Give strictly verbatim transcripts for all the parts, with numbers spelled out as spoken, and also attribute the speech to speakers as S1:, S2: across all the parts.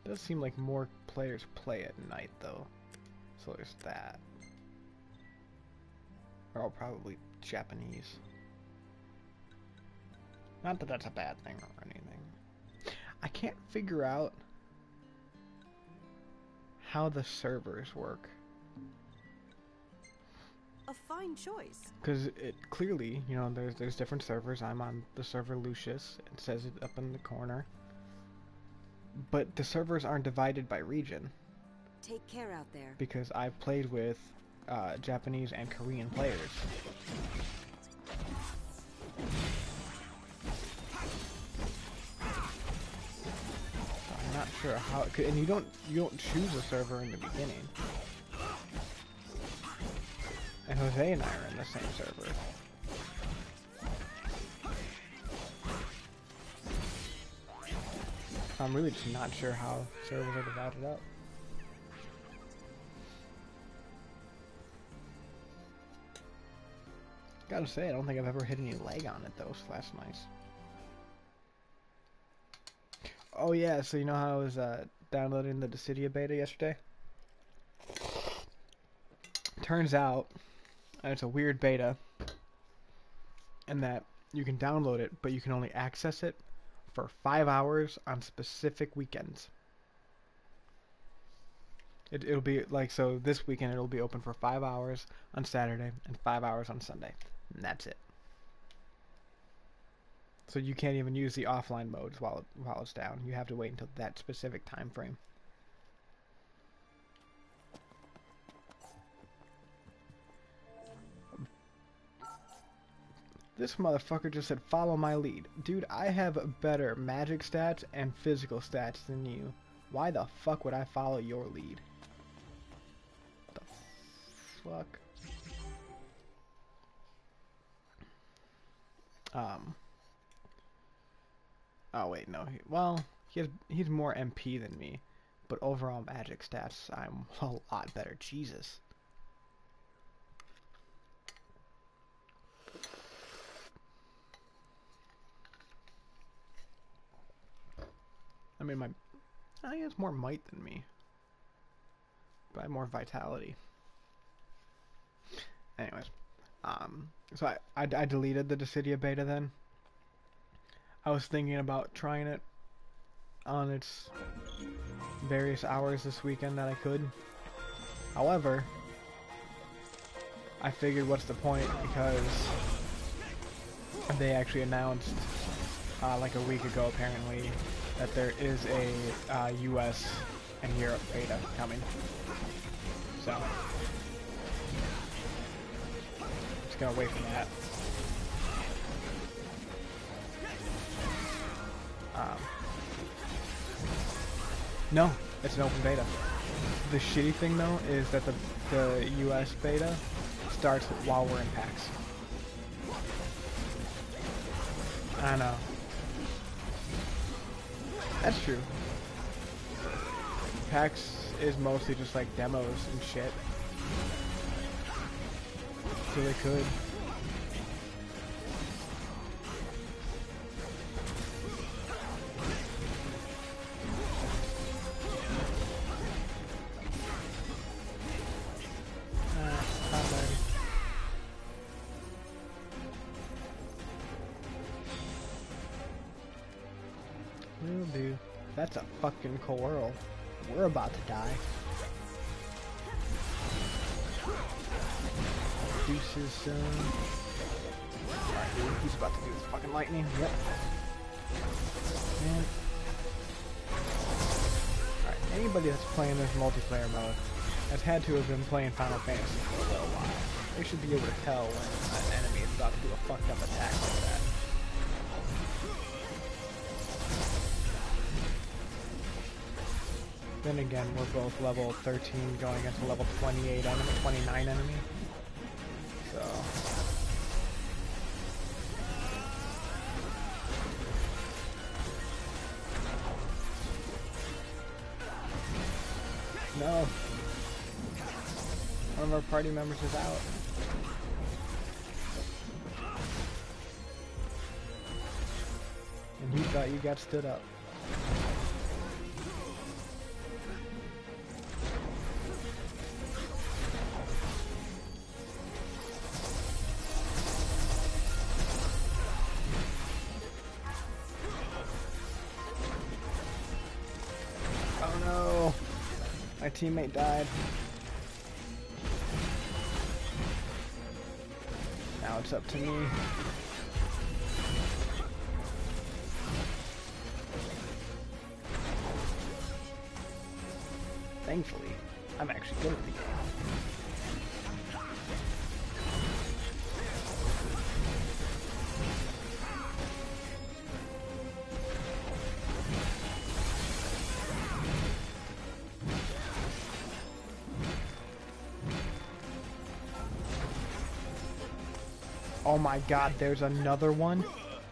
S1: Does seem like more players play at night though. So there's that. They're all probably Japanese. Not that that's a bad thing or anything. I can't figure out how the servers work.
S2: A fine choice.
S1: Because it clearly, you know, there's there's different servers. I'm on the server Lucius. It says it up in the corner. But the servers aren't divided by region.
S2: Take care out there.
S1: Because I've played with uh, Japanese and Korean players. So I'm not sure how. It could, and you don't you don't choose a server in the beginning. And Jose and I are in the same server. I'm really just not sure how servers are divided up. Gotta say, I don't think I've ever hit any lag on it though, so that's nice. Oh yeah, so you know how I was uh, downloading the Dissidia beta yesterday? Turns out, and it's a weird beta, and that you can download it, but you can only access it for five hours on specific weekends. It, it'll be like, so this weekend it'll be open for five hours on Saturday and five hours on Sunday. And that's it. So you can't even use the offline modes while, it, while it's down. You have to wait until that specific time frame. This motherfucker just said, follow my lead. Dude, I have better magic stats and physical stats than you. Why the fuck would I follow your lead? What the fuck? Um. Oh wait, no. He, well, he has, he's more M P than me. But overall magic stats, I'm a lot better. Jesus. I mean, my, I think it's more might than me, but I have more vitality. Anyways, um, so I, I, I deleted the Dissidia beta then. I was thinking about trying it on its various hours this weekend that I could. However, I figured what's the point, because they actually announced uh, like a week ago apparently that there is a uh, U S and Europe beta coming. So, just gonna wait for that. Um, no, it's an open beta. The shitty thing though is that the, the U S beta starts while we're in PAX. I know. That's true. PAX is mostly just like demos and shit. So they could. Uh, not ready. Will do. That's a fucking coral. We're about to die. Deuces, son. Alright, dude, he's about to do this fucking lightning. Yep. Man. Alright, anybody that's playing this multiplayer mode has had to have been playing Final Fantasy for a little while. They should be able to tell when an enemy is about to do a fucked up attack like that. Then again, we're both level thirteen going into level twenty-eight enemy, twenty-nine enemy. So. No. One of our party members is out. And you thought you got stood up. teammate died. Now it's up to me. Thankfully, I'm actually good at the game. Oh my god, there's another one?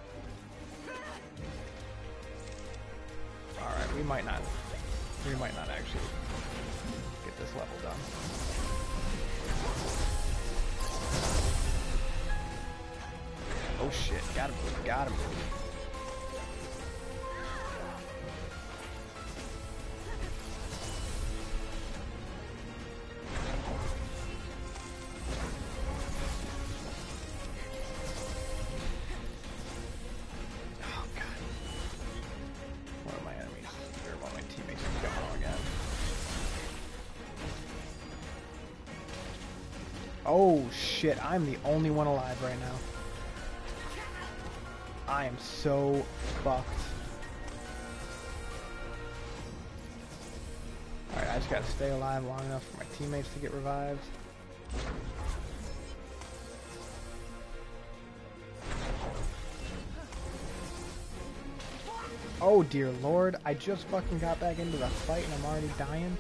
S1: Alright, we might not, we might not actually get this level done. Oh shit, gotta move, gotta move. Oh shit, I'm the only one alive right now. I am so fucked. Alright, I just gotta stay alive long enough for my teammates to get revived. Oh dear lord, I just fucking got back into the fight and I'm already dying.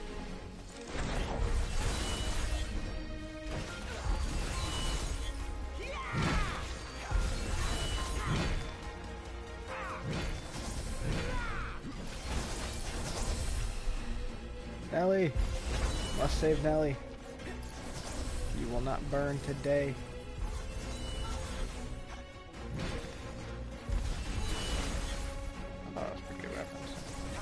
S1: Nelly! Must save Nelly. You will not burn today. I thought it was a pretty good reference.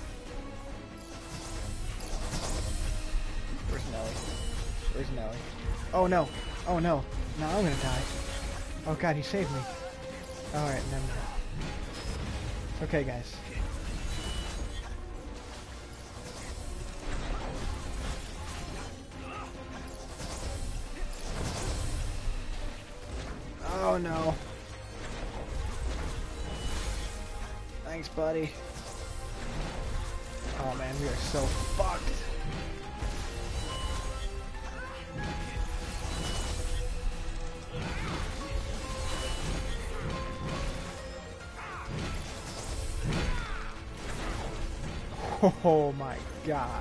S1: Where's Nelly? Where's Nelly? Oh no! Oh no! Now I'm gonna die. Oh god, he saved me. Alright, never mind. It's okay, guys. Oh no. Thanks, buddy. Oh man, we are so fucked. Oh my god.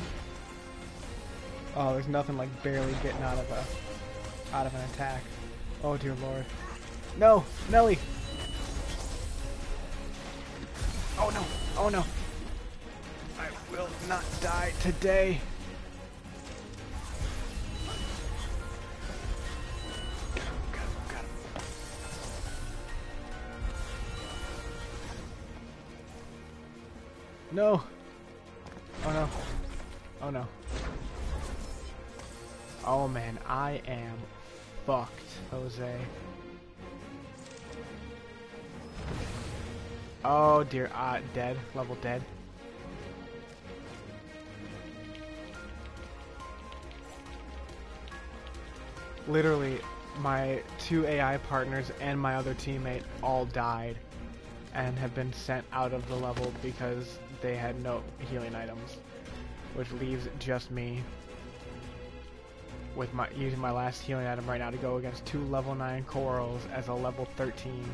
S1: Oh, there's nothing like barely getting out of a out of an attack. Oh dear lord. No! Nelly! Oh no! Oh no! I will not die today! Got him, got him, got him. No! Oh no. Oh no. Oh man, I am fucked, Jose. Oh dear, ah, uh, dead, level dead. Literally, my two A I partners and my other teammate all died and have been sent out of the level because they had no healing items, which leaves just me with my using my last healing item right now to go against two level nine corals as a level thirteen.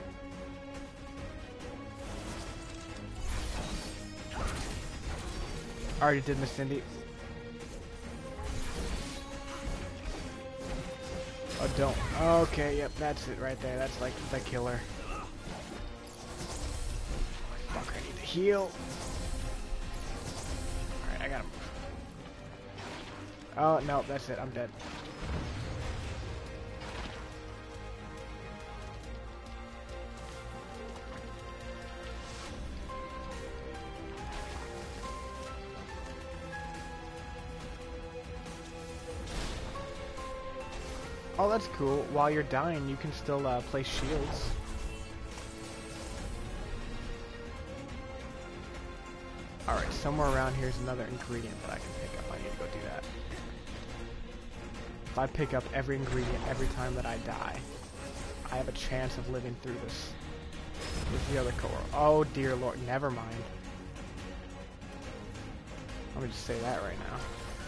S1: Already did Miss Cindy. Oh, don't. Okay, yep, that's it right there. That's like the killer. Fuck, I need to heal. Alright, I got him. Oh, no, that's it. I'm dead. Oh, that's cool. While you're dying, you can still uh, place shields. Alright, somewhere around here is another ingredient that I can pick up. I need to go do that. If I pick up every ingredient every time that I die, I have a chance of living through this. Where's the other core? Oh dear lord, never mind. Let me just say that right now.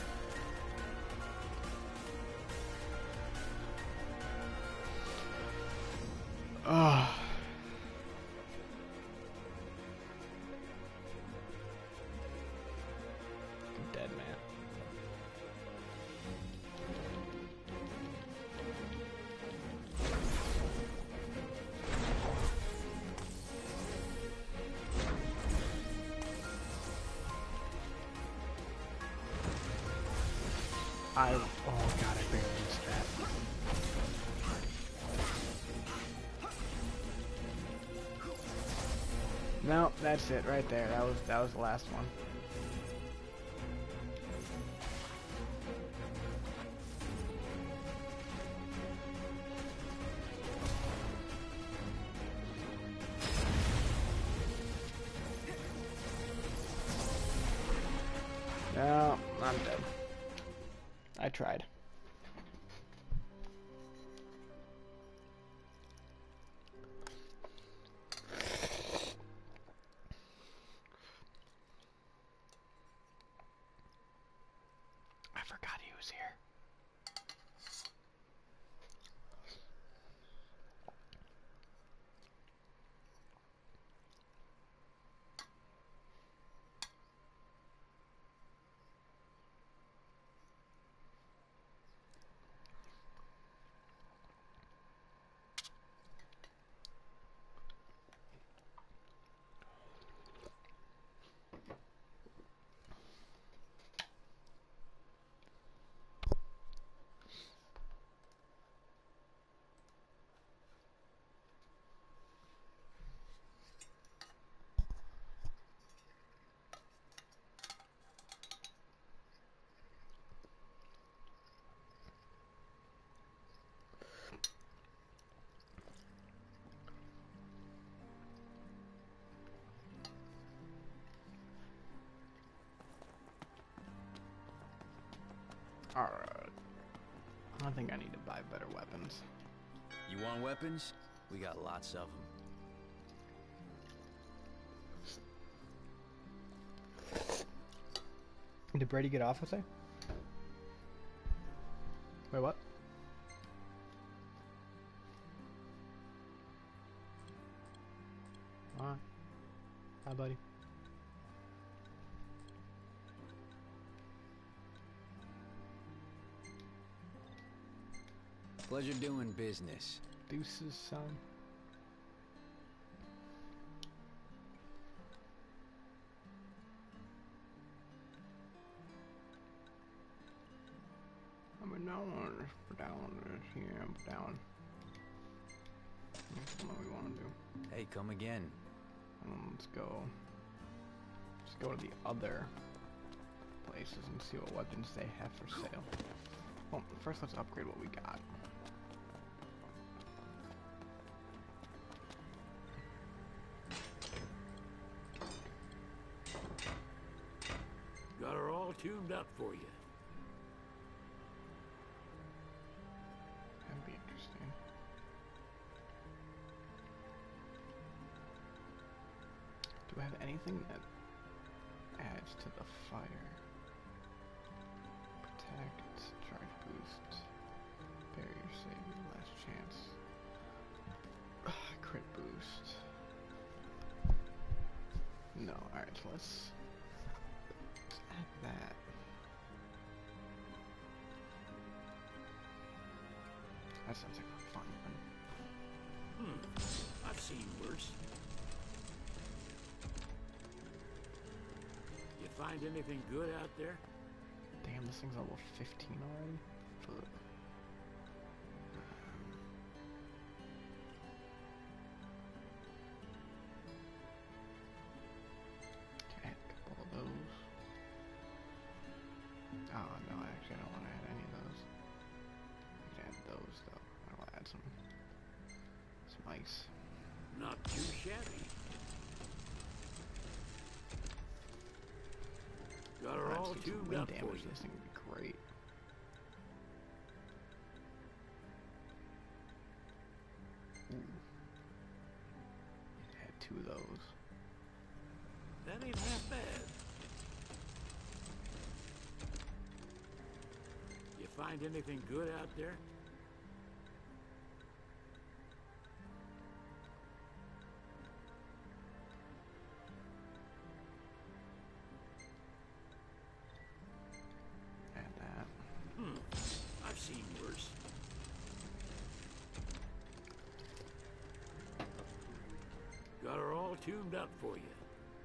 S1: Ugh. I'm dead, man. I, oh god, I barely missed that. No, that's it right there. That was that was the last one. No, I'm dead. I tried. I forgot he was here. Alright. I think I need to buy better weapons.
S3: You want weapons? We got lots of them.
S1: Did Brady get off with it? Wait, what? Alright. Hi, buddy.
S3: Pleasure doing business.
S1: Deuces, son. I'm down, down here, down. That's what we want to do.
S3: Hey, come again.
S1: Um, let's go. Let's go to the other places and see what weapons they have for sale. Well, first let's upgrade what we got.
S4: Got her all tuned up for you.
S1: That'd be interesting. Do I have anything that adds to the fire? Protect, charge boost, barrier save, last chance. Ugh, crit boost. No, alright, so let's, let's add that. That sounds like a fun one.
S4: Hmm. I've seen worse. You find anything good out there?
S1: Damn, this thing's level fifteen already? Fuck. Can I add a couple of those? Oh, no, actually I don't want to add any of those. I can add those, though. I will add some, some ice.
S4: Not too shabby. all
S1: See some
S4: tuned
S1: wind
S4: up for
S1: damage.
S4: you.
S1: This thing would be great. Ooh. Had two of those.
S4: That ain't half bad. You find anything good out there?
S1: Add that.
S4: Hmm. I've seen worse. Got her all tuned up for you.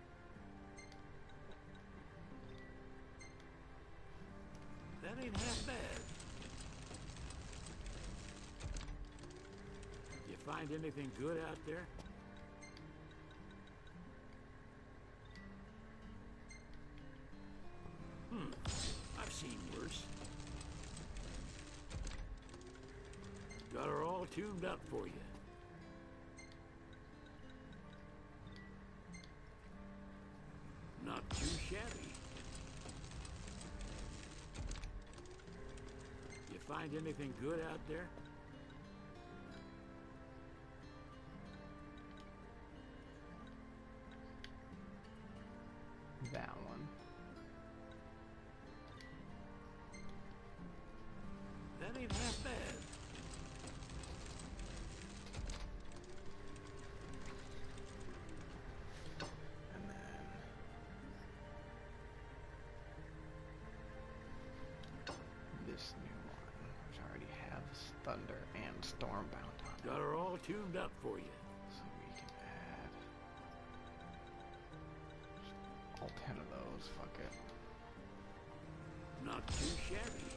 S4: That ain't half bad. You find anything good out there? Hmm. I've seen worse. Got her all tuned up for you. Not too shabby. You find anything good out there?
S1: That one.
S4: That ain't half bad.
S1: And then this new one, which already has Thunder and Stormbound on it.
S4: Got her all tuned up for you.
S1: So we can add all ten of those. Fuck it.
S4: Not too shabby.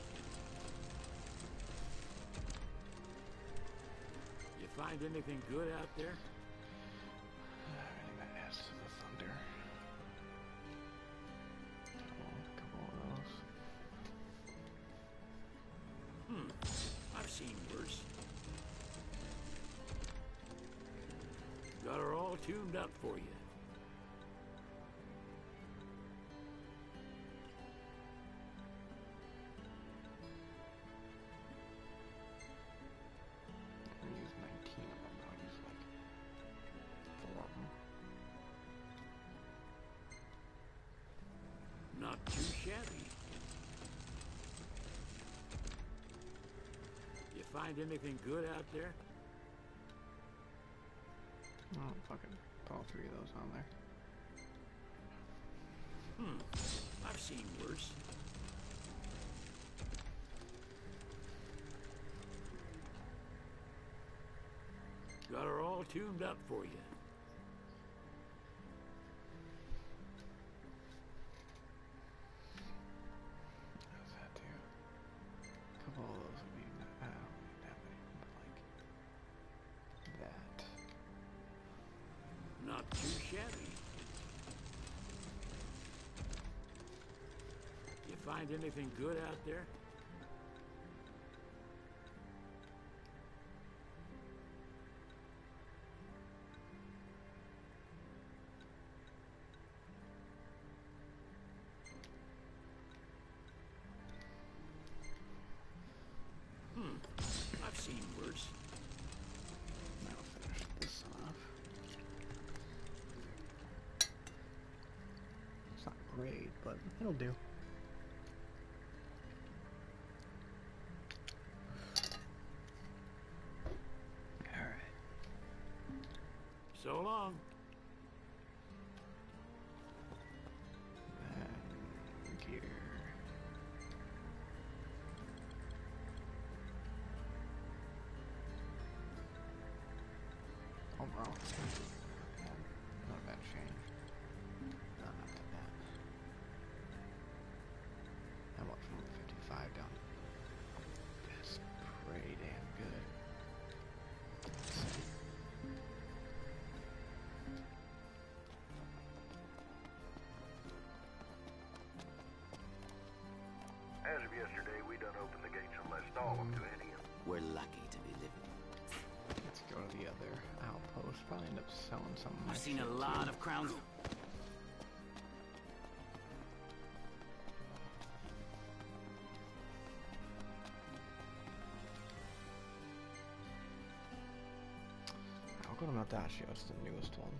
S4: You find anything good out there?
S1: Everything that adds to the Thunder. Couple, couple of those.
S4: Hmm. I've seen worse. Got her all tuned up for you.
S1: I'm gonna use nineteen of them. I'll use like four of them.
S4: Not too shabby. You find anything good out there?
S1: Oh, fucking put all three of those on there.
S4: Hmm. I've seen worse. Got her all tuned up for you.
S1: How's that do? A couple of those would be, I don't need that many, but like that.
S4: Not too shabby. You find anything good out there? Hmm. I've seen worse.
S1: Now finish this off. It's not great, but it'll do. Alright.
S4: So long.
S1: Then gear. Overall, not a bad change. No, not that bad. I went from fifty-five down. That's pretty damn good.
S5: As of yesterday, we done opened the gates and let all of them to any.
S3: We're lucky to be living.
S1: Let's go to the other outpost. Probably end up selling some of my
S6: I've seen a
S1: shit,
S6: lot
S1: too.
S6: of crowns.
S1: go to Maldaccio, it's the newest one.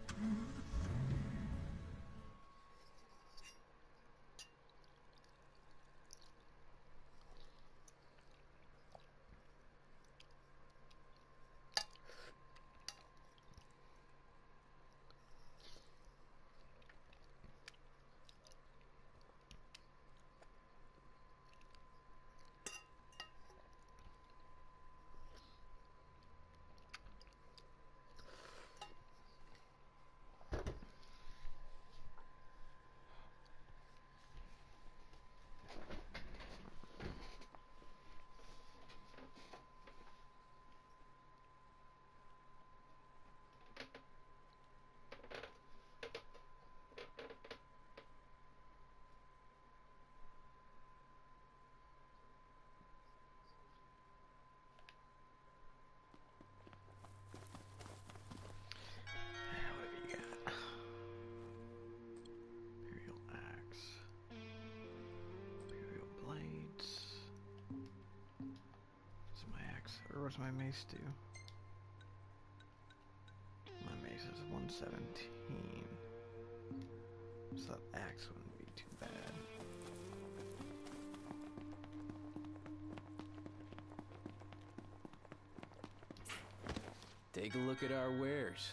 S1: What's my mace do? My mace is one seventeen. So that axe wouldn't be too bad.
S3: Take a look at our wares.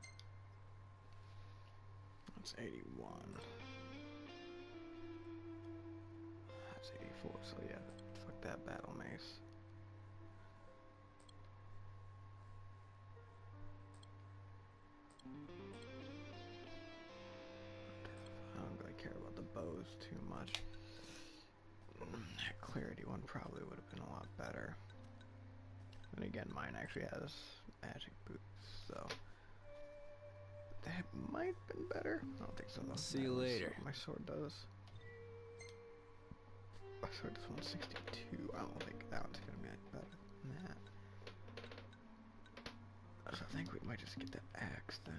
S1: That's eighty-one. That's eighty-four, so yeah, fuck that battle mace. I don't really care about the bows too much. That clarity one probably would have been a lot better. And again, mine actually has magic boots, so that might have been better. I don't think so though.
S3: See you later.
S1: My sword does. My sword does one sixty-two. I don't think that one's gonna be better than that. So I think we might just get that axe then.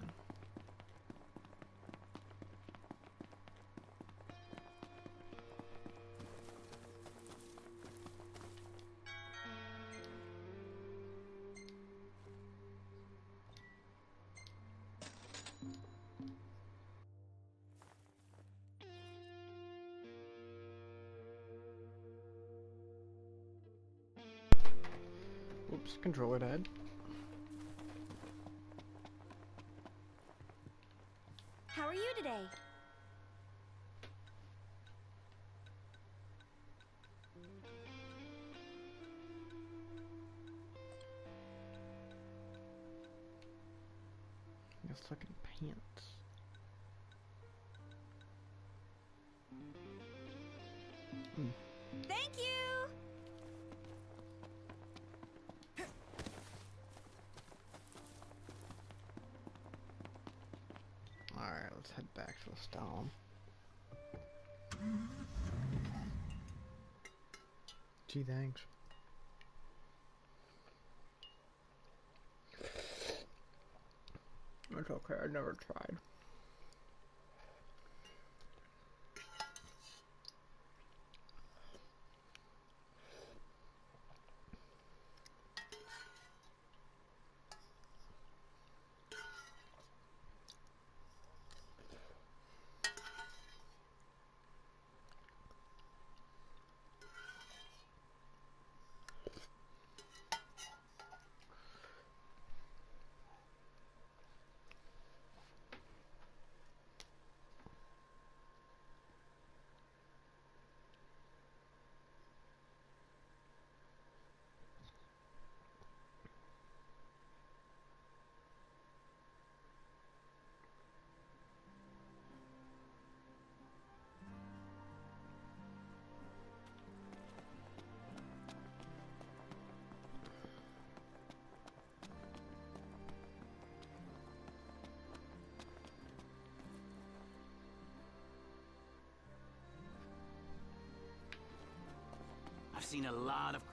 S1: Oops, controller died.
S2: How are you today?
S1: Just looking pants. Mm.
S2: Thank you!
S1: Alright, let's head back to the Stalin. Gee, thanks. It's okay, I never tried.
S3: I've seen a lot of...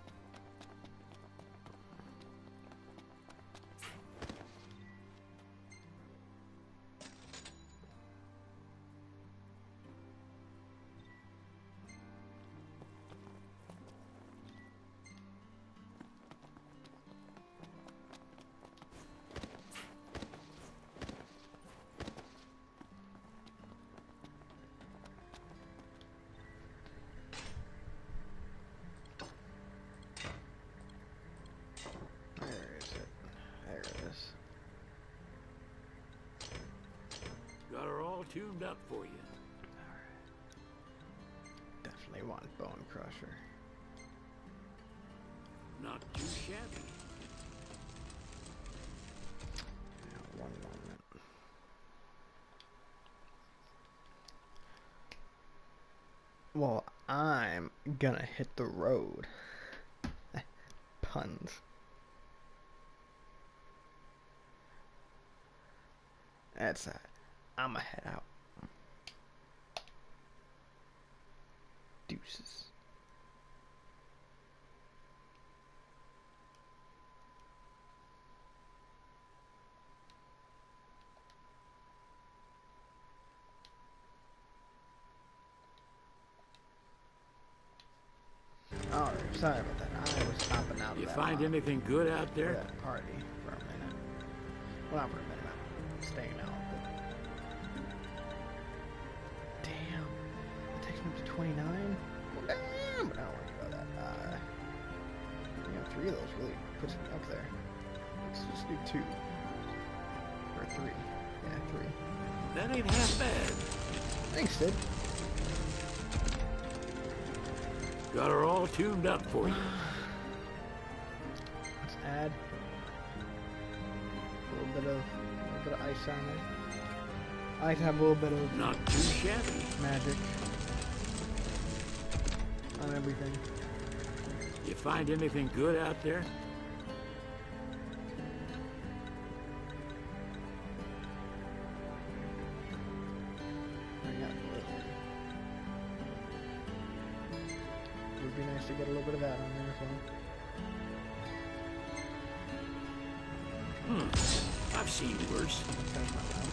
S4: tuned up for you.
S1: Definitely want Bone Crusher.
S4: Not too shabby.
S1: Now, one moment. Well, I'm gonna hit the road. Puns. That's that. I'ma head out. Deuces. Alright, sorry about that. I was hopping out of
S4: You
S1: that
S4: find
S1: lot
S4: anything good out
S1: for
S4: there?
S1: that party for a minute. Well, not for a minute. I'm staying out. But... Damn. It takes me up to twenty-nine? Well, damn! But I don't want to go that. Uh, you know, three of those really puts me up there. Let's just do two. Or three. Yeah, three.
S4: That ain't half bad.
S1: Thanks, Sid.
S4: Got her all tuned up for you.
S1: Let's add a little bit of a little bit of ice on there. I like to have a little bit of
S4: Not too shabby.
S1: magic on everything.
S4: You find anything good out there?
S1: I got Blizzard. Would be nice to get a little bit of that on there as well.
S4: Hmm. I've seen worse.
S1: That's not bad.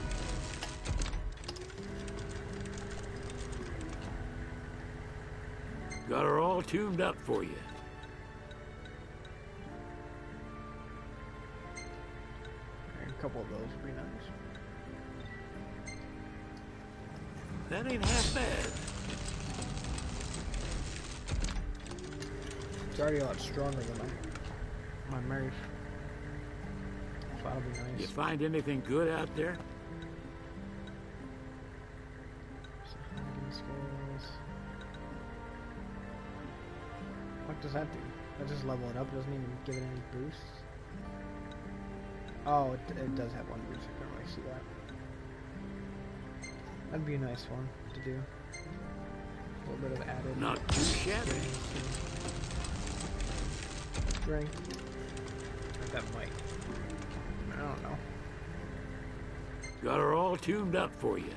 S4: Got her all tuned up for you.
S1: A couple of those would be nice.
S4: That ain't half bad.
S1: It's already a lot stronger than my my Mary. So that'll be nice.
S4: You find anything good out there?
S1: Sahagin scales. What does that do? That just level it up. It doesn't even give it any boosts. Oh, it, it does have one boost. I couldn't really see that. That'd be a nice one to do. A little bit of added
S4: Not too shabby.
S1: strength. That might. I don't know.
S4: Got her all tuned up for you.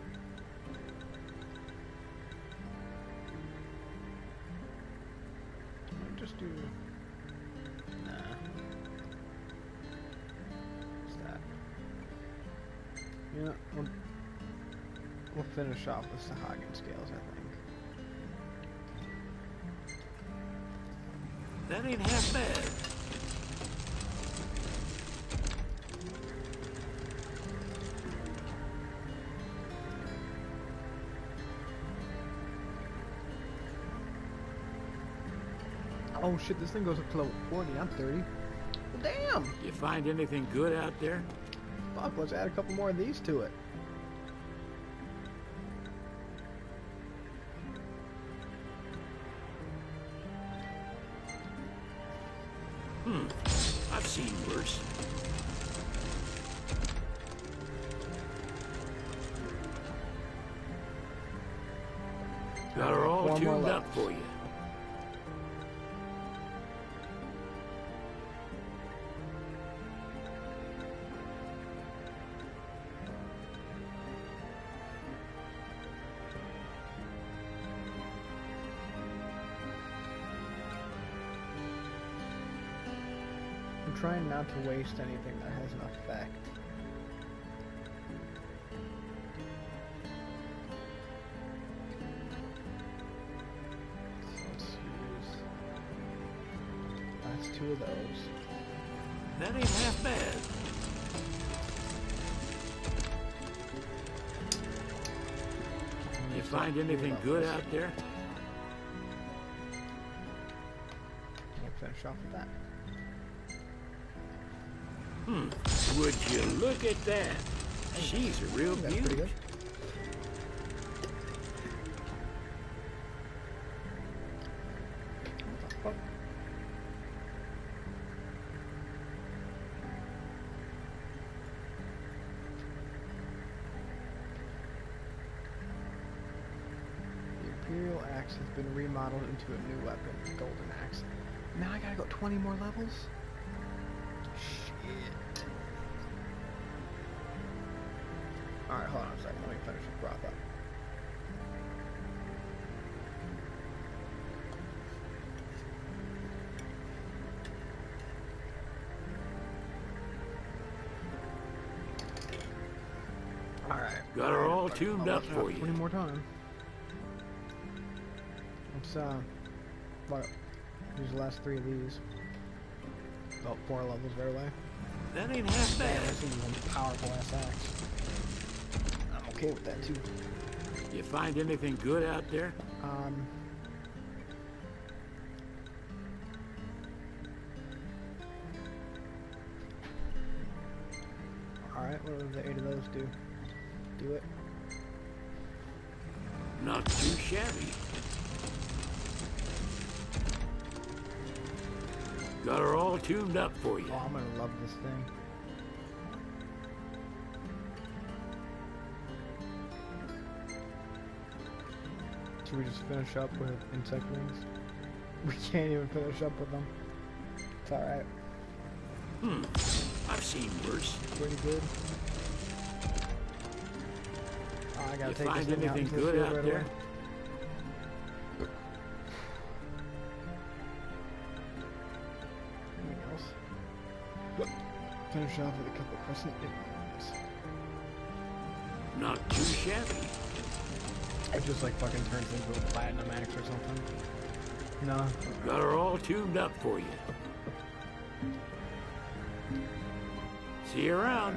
S1: Might just do. Nah. What's that? You know, we'll, we'll finish off with Sahagin scales, I think.
S4: That ain't half bad.
S1: Oh shit, this thing goes up to level forty. I'm thirty. Well, damn!
S4: You find anything good out there?
S1: Fuck, let's add a couple more of these to it.
S4: Hmm. I've seen worse. Got her all
S1: Four more
S4: tuned up
S1: levels.
S4: for you.
S1: I'm trying not to waste anything that has an effect. So let's use last two of those.
S4: That ain't half bad.
S1: And
S4: You
S1: use
S4: find
S1: that
S4: anything
S1: three
S4: good
S1: levels.
S4: out there?
S1: We'll finish off with that.
S4: Hmm. Would you look at that? She's a real
S1: That's pretty
S4: beauty.
S1: good. Imperial axe has been remodeled into a new weapon, the golden axe. Now I gotta go twenty more levels? Shit. Alright, hold on a second. Let me finish the prop up. Alright.
S4: Got her all tuned
S1: I'll
S4: up
S1: let
S4: for
S1: it
S4: you.
S1: twenty more time. Let's, uh, what? Use the last three of these. About four levels right away.
S4: That ain't half
S1: Yeah,
S4: bad.
S1: this is one powerful ass axe. I'm okay with that too.
S4: You find anything good out there?
S1: Um. Alright, what do the eight of those do? Do it.
S4: Not too shabby. Got her all tuned up for you.
S1: Oh, I'm gonna love this thing. Should we just finish up with insect wings? We can't even finish up with them. It's alright.
S4: Hmm. I've seen worse.
S1: Pretty good. Oh, I gotta
S4: You
S1: take
S4: find
S1: this thing out
S4: anything
S1: into the
S4: good
S1: field
S4: out
S1: right
S4: there?
S1: away. Anything else? Finish off with a couple crescent diamonds.
S4: Not too shabby.
S1: It just like fucking turns into a platinum axe or something. No.
S4: Got her all tuned up for you. See you around.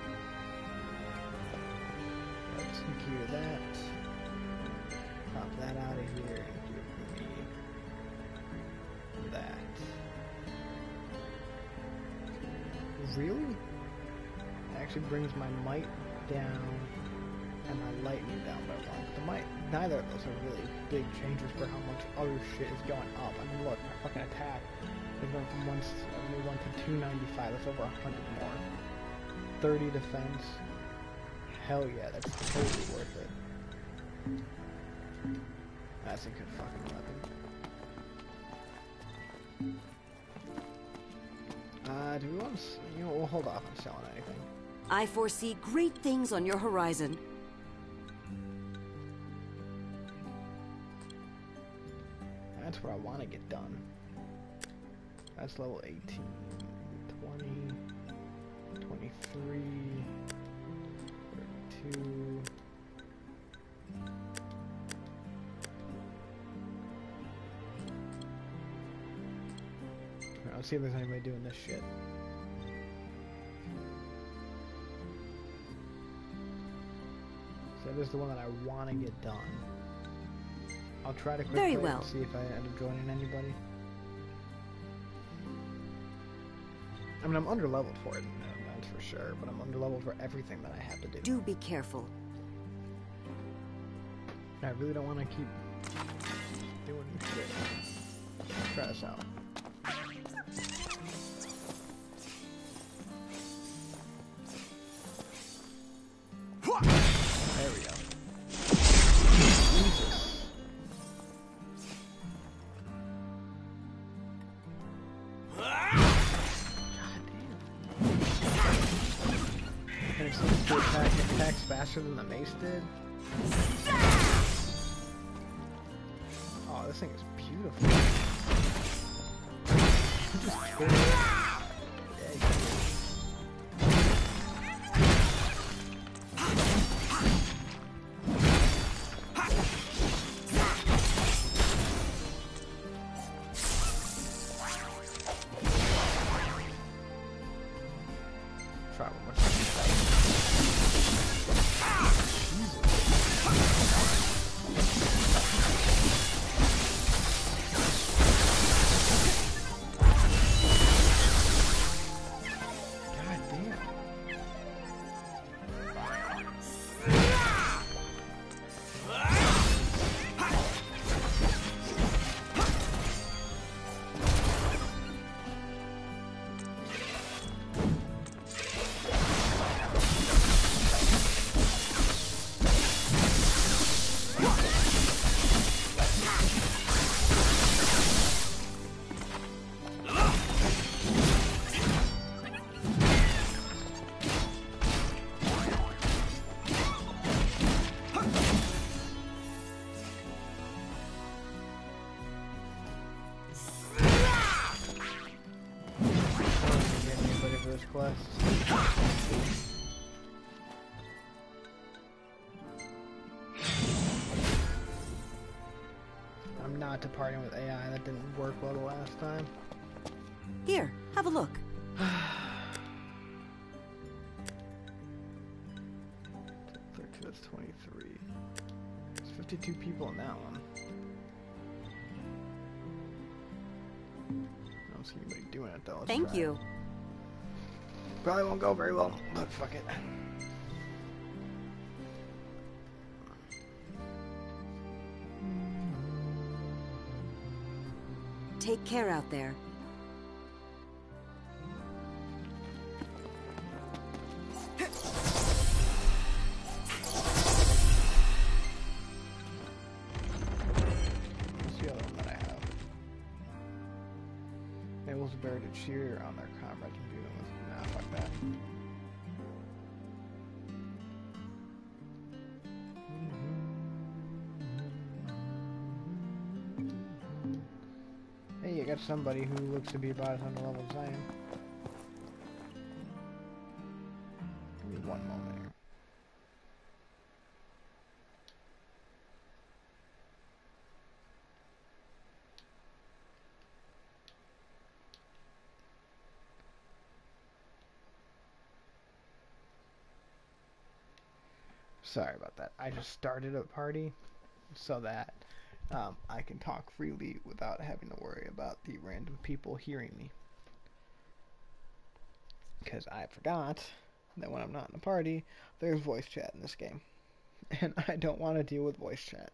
S1: Let's secure that. Pop that out of here and give me that. Really? It actually brings my might down and my lightning down by one. The might, neither of those are really big changes for how much other shit is going up. I mean, look, my fucking attack is going from one seventy-one to two ninety-five. That's over a hundred more. thirty defense. Hell yeah, that's totally worth it. That's a good fucking weapon. Uh, do we want to, you know, we'll hold off on selling anything.
S6: I foresee great things on your horizon.
S1: That's where I want to get done. That's level eighteen, twenty, twenty-three, thirty-two. Alright, let's see if there's anybody doing this shit. So this is the one that I want to get done. I'll try to quickly
S6: Very well.
S1: see if I end up joining anybody. I mean, I'm underleveled for it, that's for sure, but I'm underleveled for everything that I have to do.
S6: Do be careful.
S1: I really don't want to keep doing shit. Let's try this out. There we go. Jesus. And it seems to attack attacks faster than the mace did. Oh, this thing is beautiful. You just killed it. Yeah, you did. Try one more time. Jesus. not to party with A I. That didn't work well the last time.
S6: Here, have a look.
S1: thirty-two, that's twenty-three. There's fifty-two people in that one. I don't see anybody doing it though. Let's
S6: Thank
S1: try
S6: you.
S1: it. Probably won't go very well, but fuck it.
S6: Take care out there.
S1: What's the other one that I have? Enables the bear to cheer on their comrades and view them with. Nah, fuck that. Hey, you got somebody who looks to be about as on the level as I am. Give me one moment here. Sorry about that. I just started a party so that um, I can talk freely without having to worry about the random people hearing me. Because I forgot that when I'm not in a party, there's voice chat in this game. And I don't want to deal with voice chat.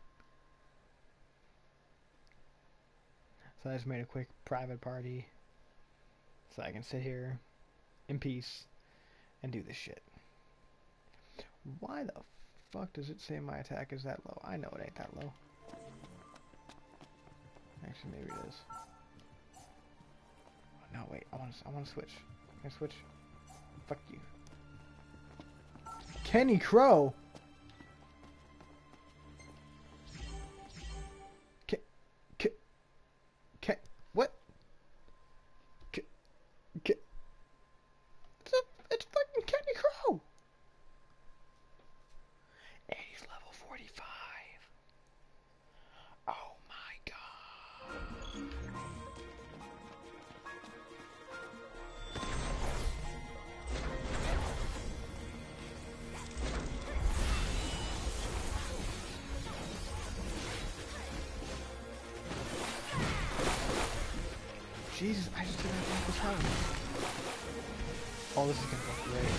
S1: So I just made a quick private party so I can sit here in peace and do this shit. Why the fuck does it say my attack is that low? I know it ain't that low. Actually, maybe it is. No, wait. I want to. I want to switch. Can I switch? Fuck you, Kenny Crow. K, K, K. What? K, K. It's a, it's fucking Kenny Crow. And he's level forty-five. Oh my god. Jesus, I just didn't have this time. Oh, this is gonna go great.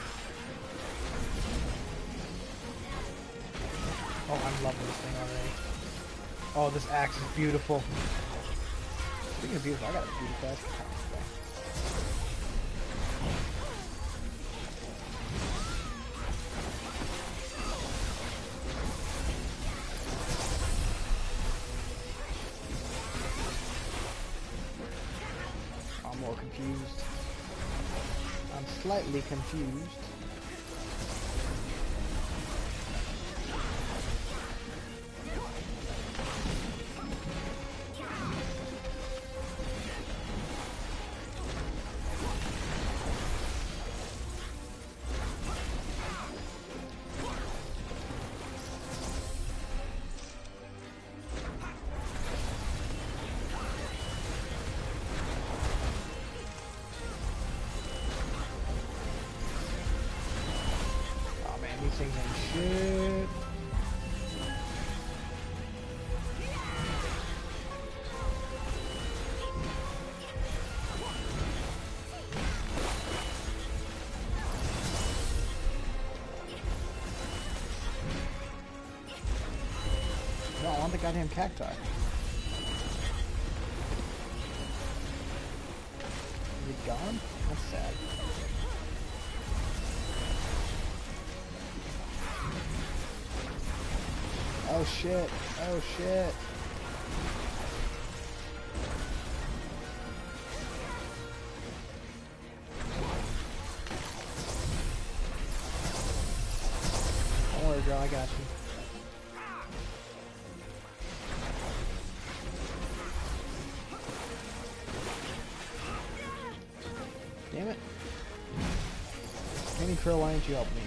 S1: Oh, I'm loving this thing already. Oh, this axe is beautiful. Speaking of beautiful, I got a beautiful axe. I'm more confused. I'm slightly confused. These things ain't shit. No, I want the goddamn cacti. Is it gone? That's sad. Oh shit, oh shit. Don't worry, girl, I got you. Damn it. Kenny Crow, why didn't you help me?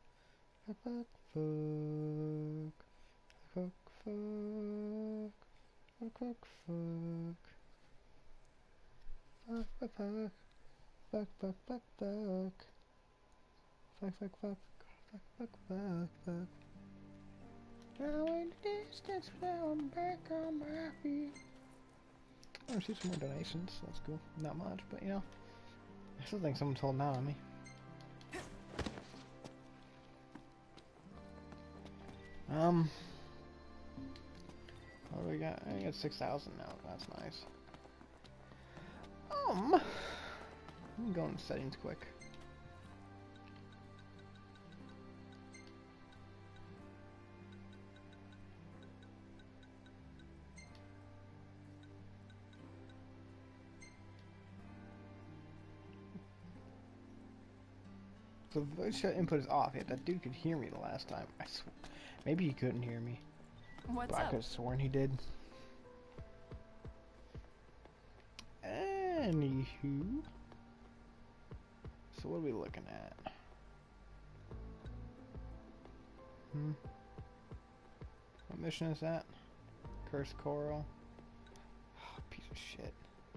S1: Fuck, fuck, fuck. Fuck, fuck. Fuck, fuck, fuck. Fuck, fuck, fuck. Fuck, fuck, fuck, fuck. Fuck, fuck, fuck. Fuck, fuck, fuck, fuck. Now in the distance, now I'm back on my feet. I want to see some more donations. That's cool. Not much, but you know. I still think someone's holding out on me. Um. What do we got? I got six thousand now. That's nice. Um. Let me go in settings quick. So the voice chat input is off. Yeah, that dude could hear me the last time. I sw Maybe he couldn't hear me.
S7: What's
S1: But I
S7: up?
S1: could have sworn he did. Anywho. So what are we looking at? Hmm. What mission is that? Cursed Coral. Oh, piece of shit.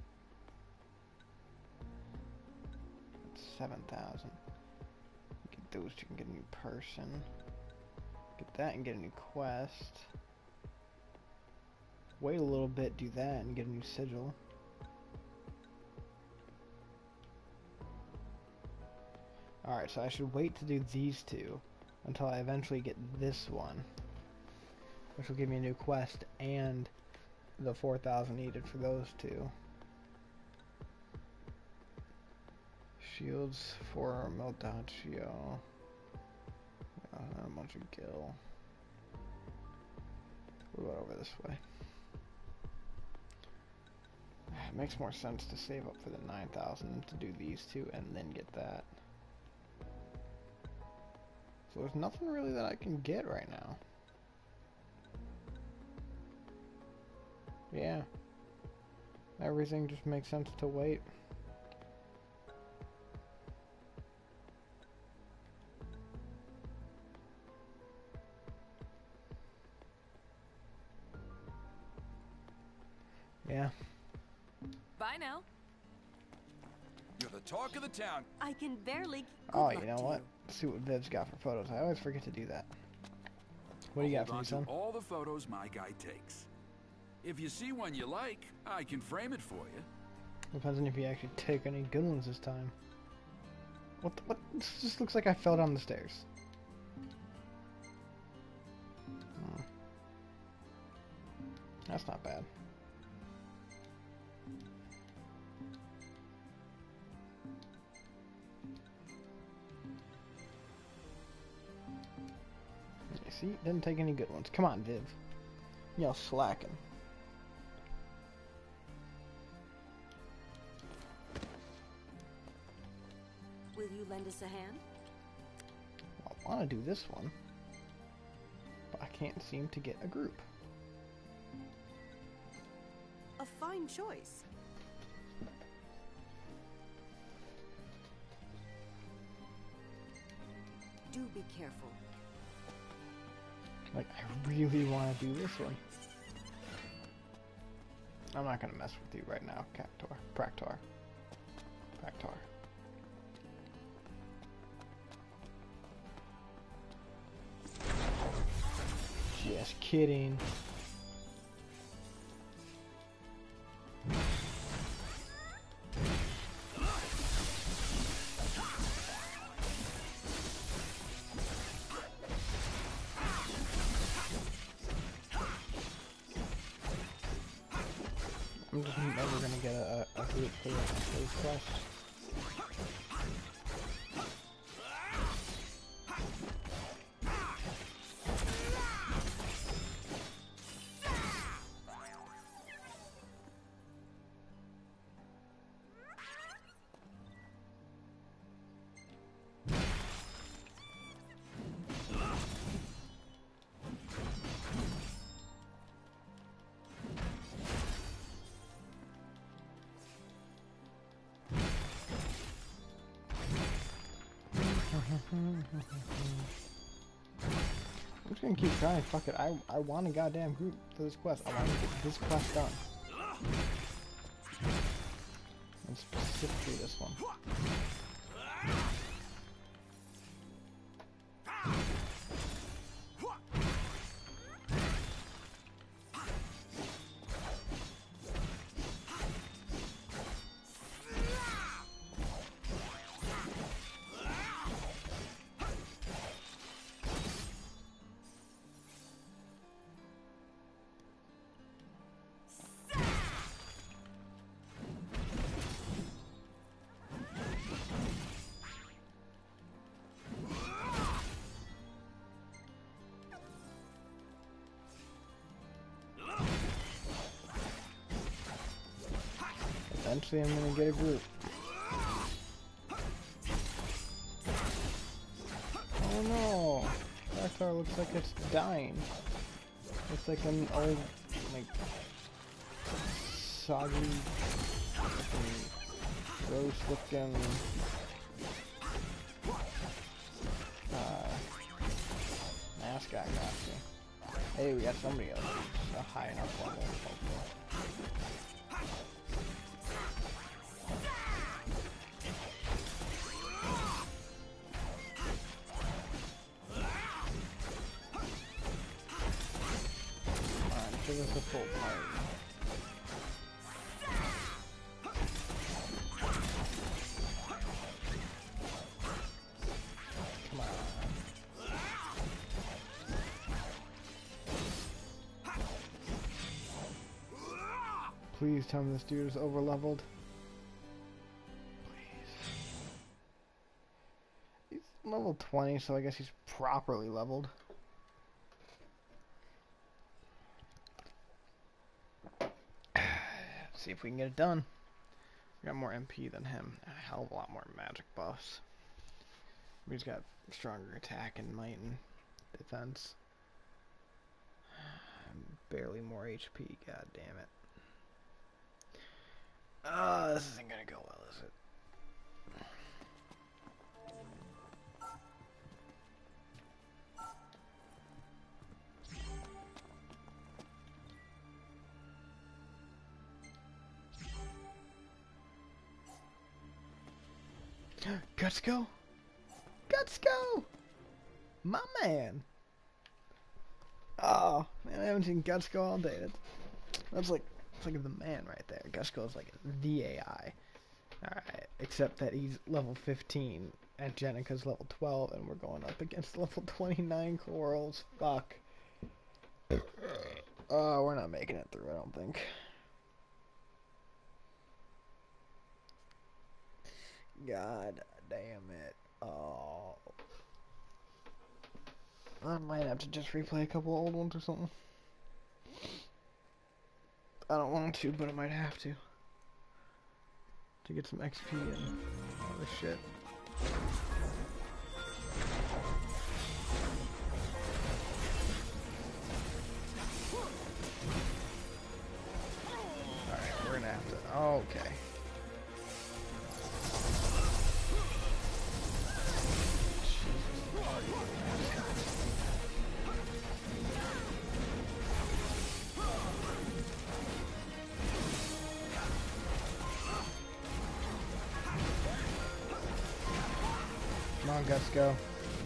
S1: seven thousand. Get those, you can get a new person. Get that and get a new quest. Wait a little bit, do that, and get a new sigil. Alright, so I should wait to do these two until I eventually get this one, which will give me a new quest and the four thousand needed for those two. Shields for Meltaccio. Uh, a bunch of Gil. What about over this way? It makes more sense to save up for the nine thousand to do these two and then get that. So there's nothing really that I can get right now. Yeah. Everything just makes sense to wait. Yeah.
S7: Bye now.
S8: You're the talk of the town.
S6: I can barely. Good
S1: Oh,
S6: luck
S1: you know
S6: to
S1: what? Let's see what Viv's got for photos. I always forget to do that. What do you got for
S8: Hold
S1: me,
S8: on
S1: son?
S8: to all the photos my guy takes. If you see one you like, I can frame it for you.
S1: Depends on if you actually take any good ones this time. What? The, what? This just looks like I fell down the stairs. Hmm. That's not bad. You see, didn't take any good ones. Come on, Viv. Y'all slacking.
S6: Will you lend us a hand?
S1: I want to do this one, but I can't seem to get a group.
S6: A fine choice. Do be careful.
S1: Like, I really want to do this one. I'm not gonna mess with you right now, Cactor. Practor. Practor. Just kidding. I'm just never gonna get a, a, a group for those quests. I'm just gonna keep trying. Fuck it. I I want a goddamn group for this quest. I want to get this quest done. And specifically this one. Eventually I'm gonna get a group. Oh no! Raktar looks like it's dying. It's like an old, like, soggy fucking gross looking uh, mascot costume. Hey, we got somebody else who's a high enough level. Hopefully. Alright, give us a full party. Please tell me this dude is over leveled. Please. He's level twenty, so I guess he's properly leveled. See if we can get it done. We got more M P than him. A hell of a lot more magic buffs. He's got stronger attack and might and defense. Barely more H P, god damn it. Ah, uh, this isn't gonna go well, is it? Guts go! Guts go! My man! Oh, man, I haven't seen Guts go all day. That's, that's like, that's like the man right there. Guts go is like the A I. Alright, except that he's level fifteen and Jenica's level twelve and we're going up against level twenty-nine corals. Fuck. Oh, we're not making it through, I don't think. God damn it. Oh. I might have to just replay a couple old ones or something. I don't want to, but I might have to. To get some X P and all this shit. Alright, we're gonna have to... Okay. Come on, Guts, go.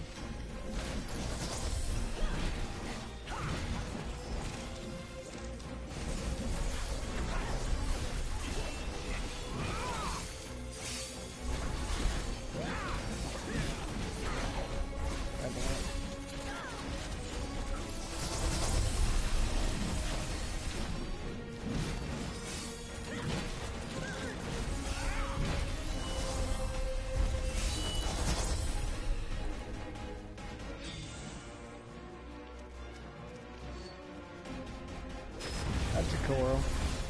S1: That's a coral.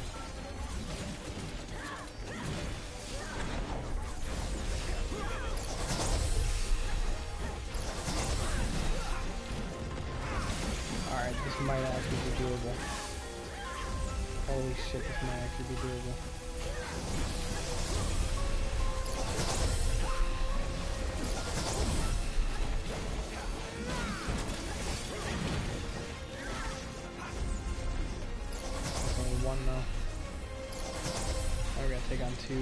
S1: Alright, this might actually be doable. Holy shit, this might actually be doable. One though. Now we're gonna take on two.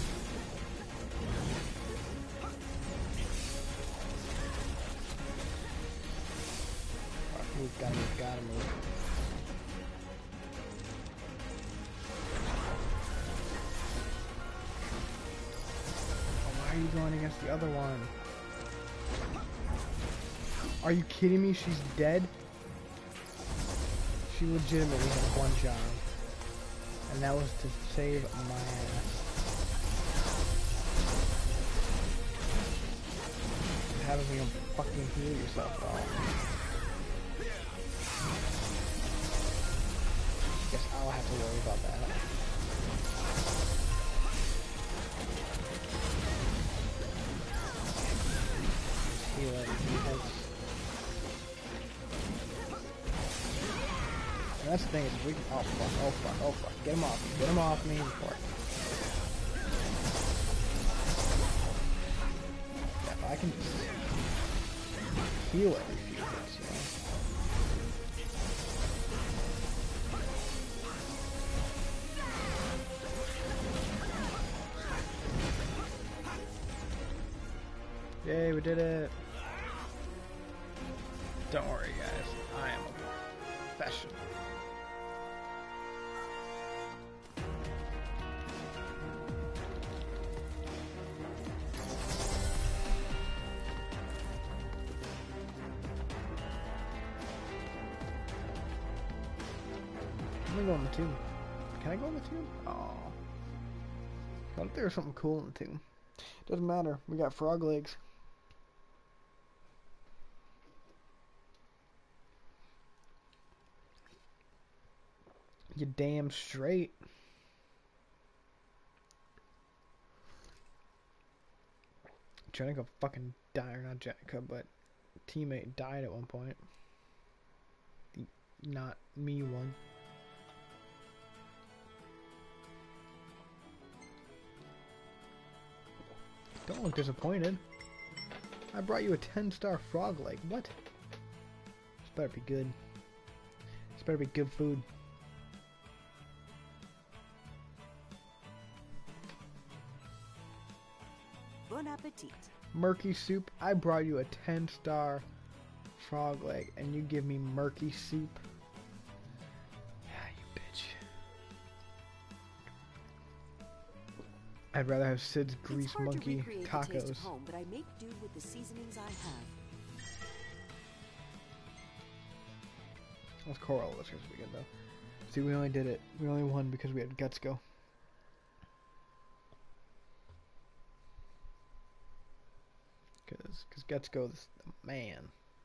S1: Right, move, gotta move, gotta move. Oh, why are you going against the other one? Are you kidding me? She's dead? She legitimately had one job. And that was to save my ass. How does you fucking heal yourself at all? Guess I'll have to worry about that. Heal it. And that's the thing is we can, oh fuck, oh fuck, oh fuck, get him off me, get him off me before. heal every few hits, you know? Yay, we did it! Don't worry, guys. I am a professional. I'm gonna go in the tomb. Can I go in the tomb? Oh. I thought there was something cool in the tomb. Doesn't matter. We got frog legs. You damn straight. Jenica fucking died, or not Jenica, but teammate died at one point. The not me one. Don't look disappointed. I brought you a ten star frog leg. What? This better be good. This better be good food.
S6: Bon appetit.
S1: Murky soup. I brought you a ten star frog leg and you give me murky soup. Yeah, you bitch. I'd rather have Sid's grease monkey tacos.
S6: Home, but I make do with the seasonings I have.
S1: Let's Coral this weekend though. See, we only did it. We only won because we had Guts go. Cause, cause Guts goes the man.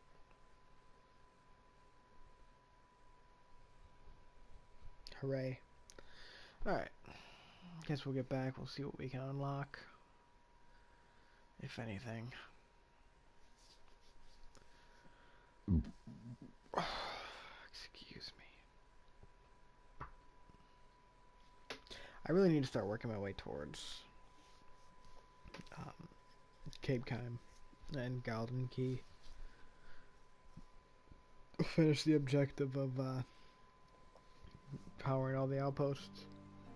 S1: Hooray! All right. Guess we'll get back. We'll see what we can unlock, if anything. Excuse me. I really need to start working my way towards um, Cape Kime and Golden Key. Finish the objective of uh, powering all the outposts.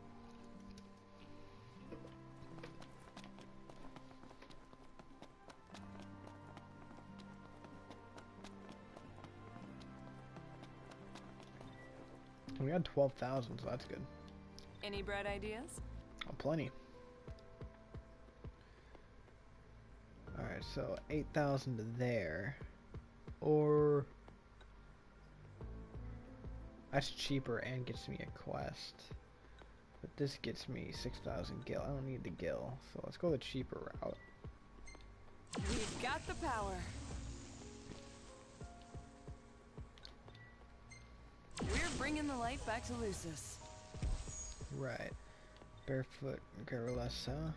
S1: We got twelve thousand, so that's good.
S7: Any bright ideas?
S1: Oh, plenty. Alright, so eight thousand to there. Or... That's cheaper and gets me a quest. But this gets me six thousand gil. I don't need the gil, so let's go the cheaper route.
S7: We've got the power. We're bringing the light back to Lucis.
S1: Right. Barefoot Garrulessa.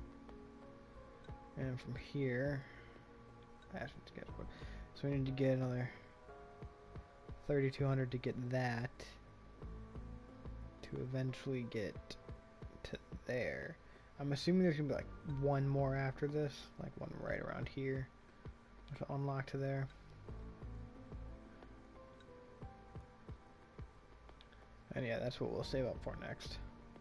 S1: And from here... That's what's good. So we need to get another thirty-two hundred to get that. To eventually get to there. I'm assuming there's gonna be like one more after this. Like one right around here. To unlock to there. And yeah, that's what we'll save up for next.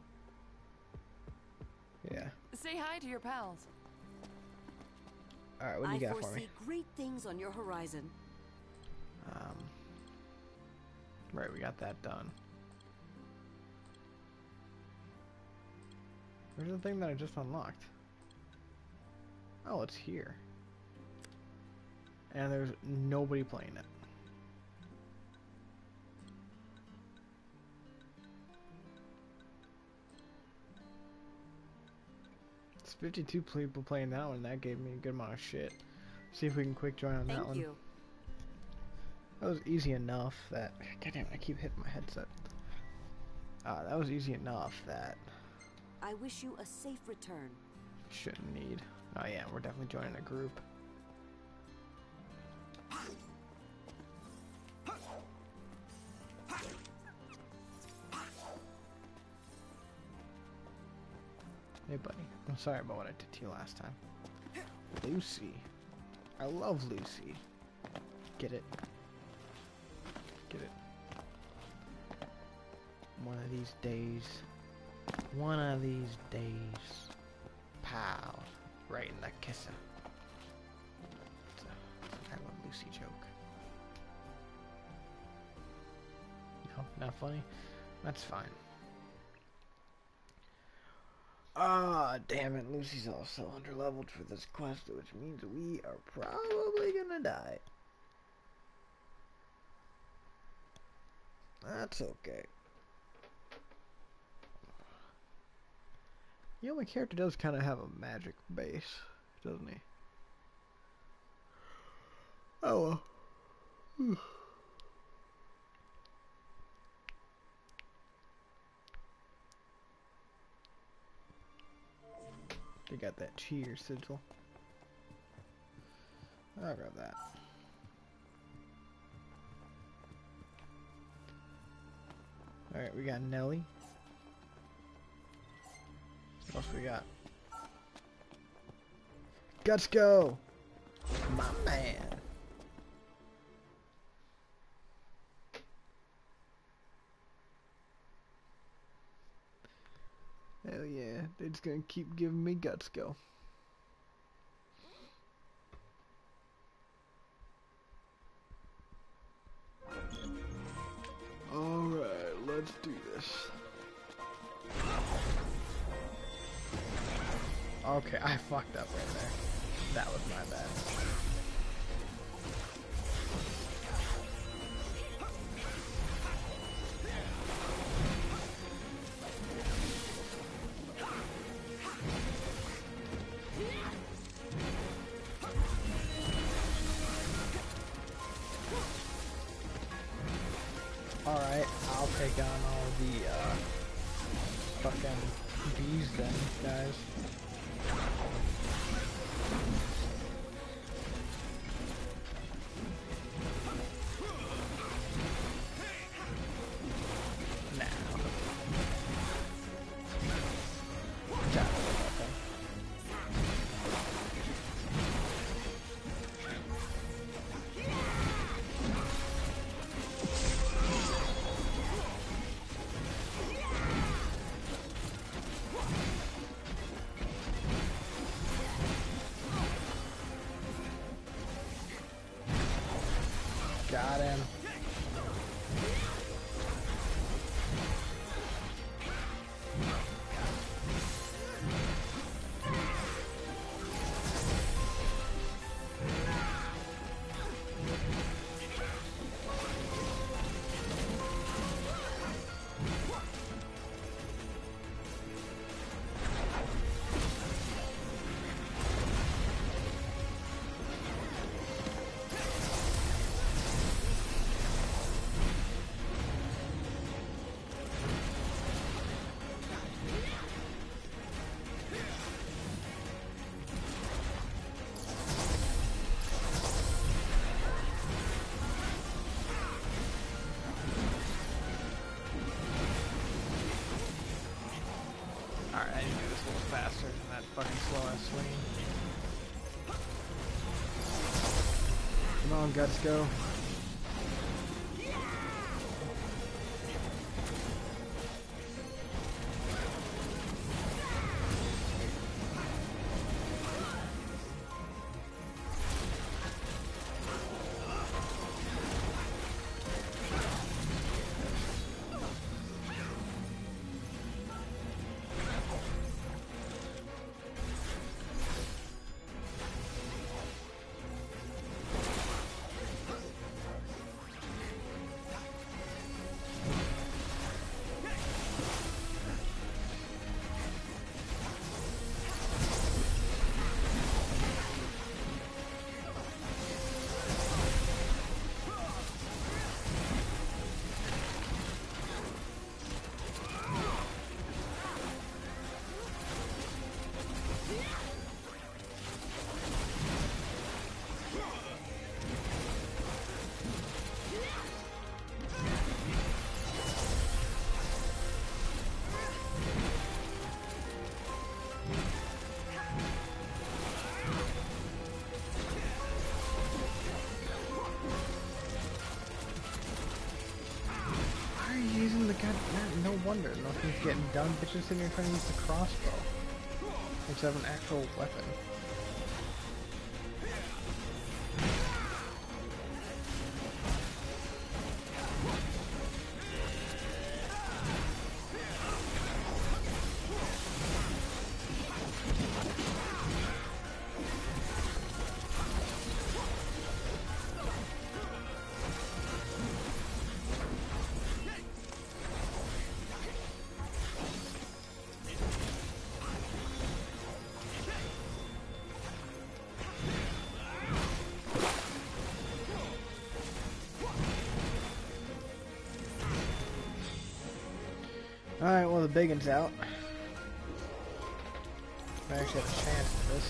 S1: Yeah.
S7: Say hi to your pals.
S1: Alright, what do you
S6: I
S1: got for me?
S6: I foresee great things on your horizon.
S1: Um, right, we got that done. Where's the thing that I just unlocked? Oh, it's here. And there's nobody playing it. It's fifty-two people playing that one. That gave me a good amount of shit. See if we can quick join on
S6: Thank
S1: that one.
S6: you.
S1: That was easy enough that... God damn it, I keep hitting my headset. Uh, that was easy enough that...
S6: I wish you a safe return.
S1: Shouldn't need. Oh yeah, we're definitely joining a group. Hey buddy, I'm sorry about what I did to you last time. Lucy. I love Lucy. Get it. Get it. One of these days. One of these days. Pow. Right in the kisser. It's a, it's a kind of a Lucy joke. No, not funny? That's fine. Ah, damn it. Lucy's also underleveled for this quest, which means we are probably gonna die. That's okay. You know, my character does kind of have a magic base, doesn't he? Oh well. Whew. They got that cheer sigil. I'll grab that. Alright, we got Nelly. What else we got? Let's go! My man! Hell yeah, they're just gonna keep giving me guts go. Alright, let's do this. Okay, I fucked up right there. That was my bad. Alright, I'll take on all the, uh, fucking bees then, guys. Got him. Alright, I need to do this a little faster than that fucking slow ass swing. Come on, guts, go. gun, bitches sitting here trying to use the crossbow. Instead of an actual weapon. Alright, well the big one's out. I actually have a chance at this.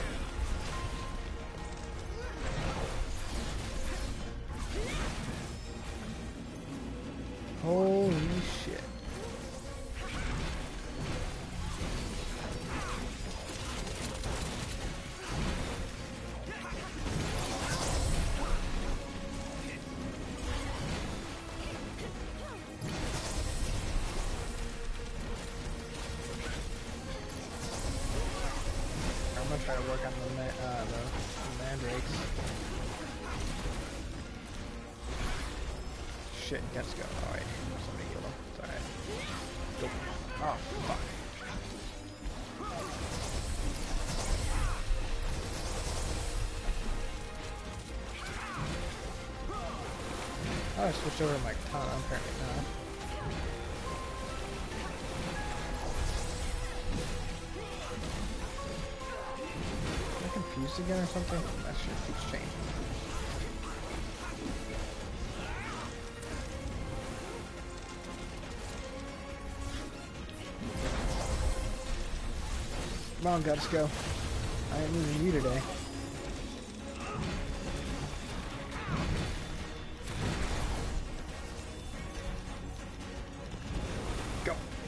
S1: Holy shit. I'm gonna try to work on the, ma uh, the, the mandrakes. Shit, let's go. Alright, somebody heal him. It's alright. Go. Oh, fuck. Oh, I switched over to my katana, apparently not. Am I confused again or something? That shit keeps changing. Come on, guts, go. I ain't losing you today. Go.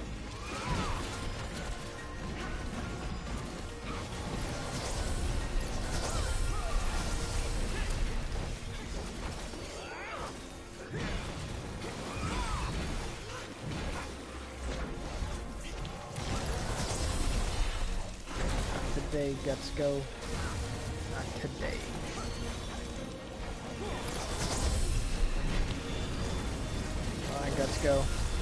S1: Today, guts, go. Not today. Alright, guts, go.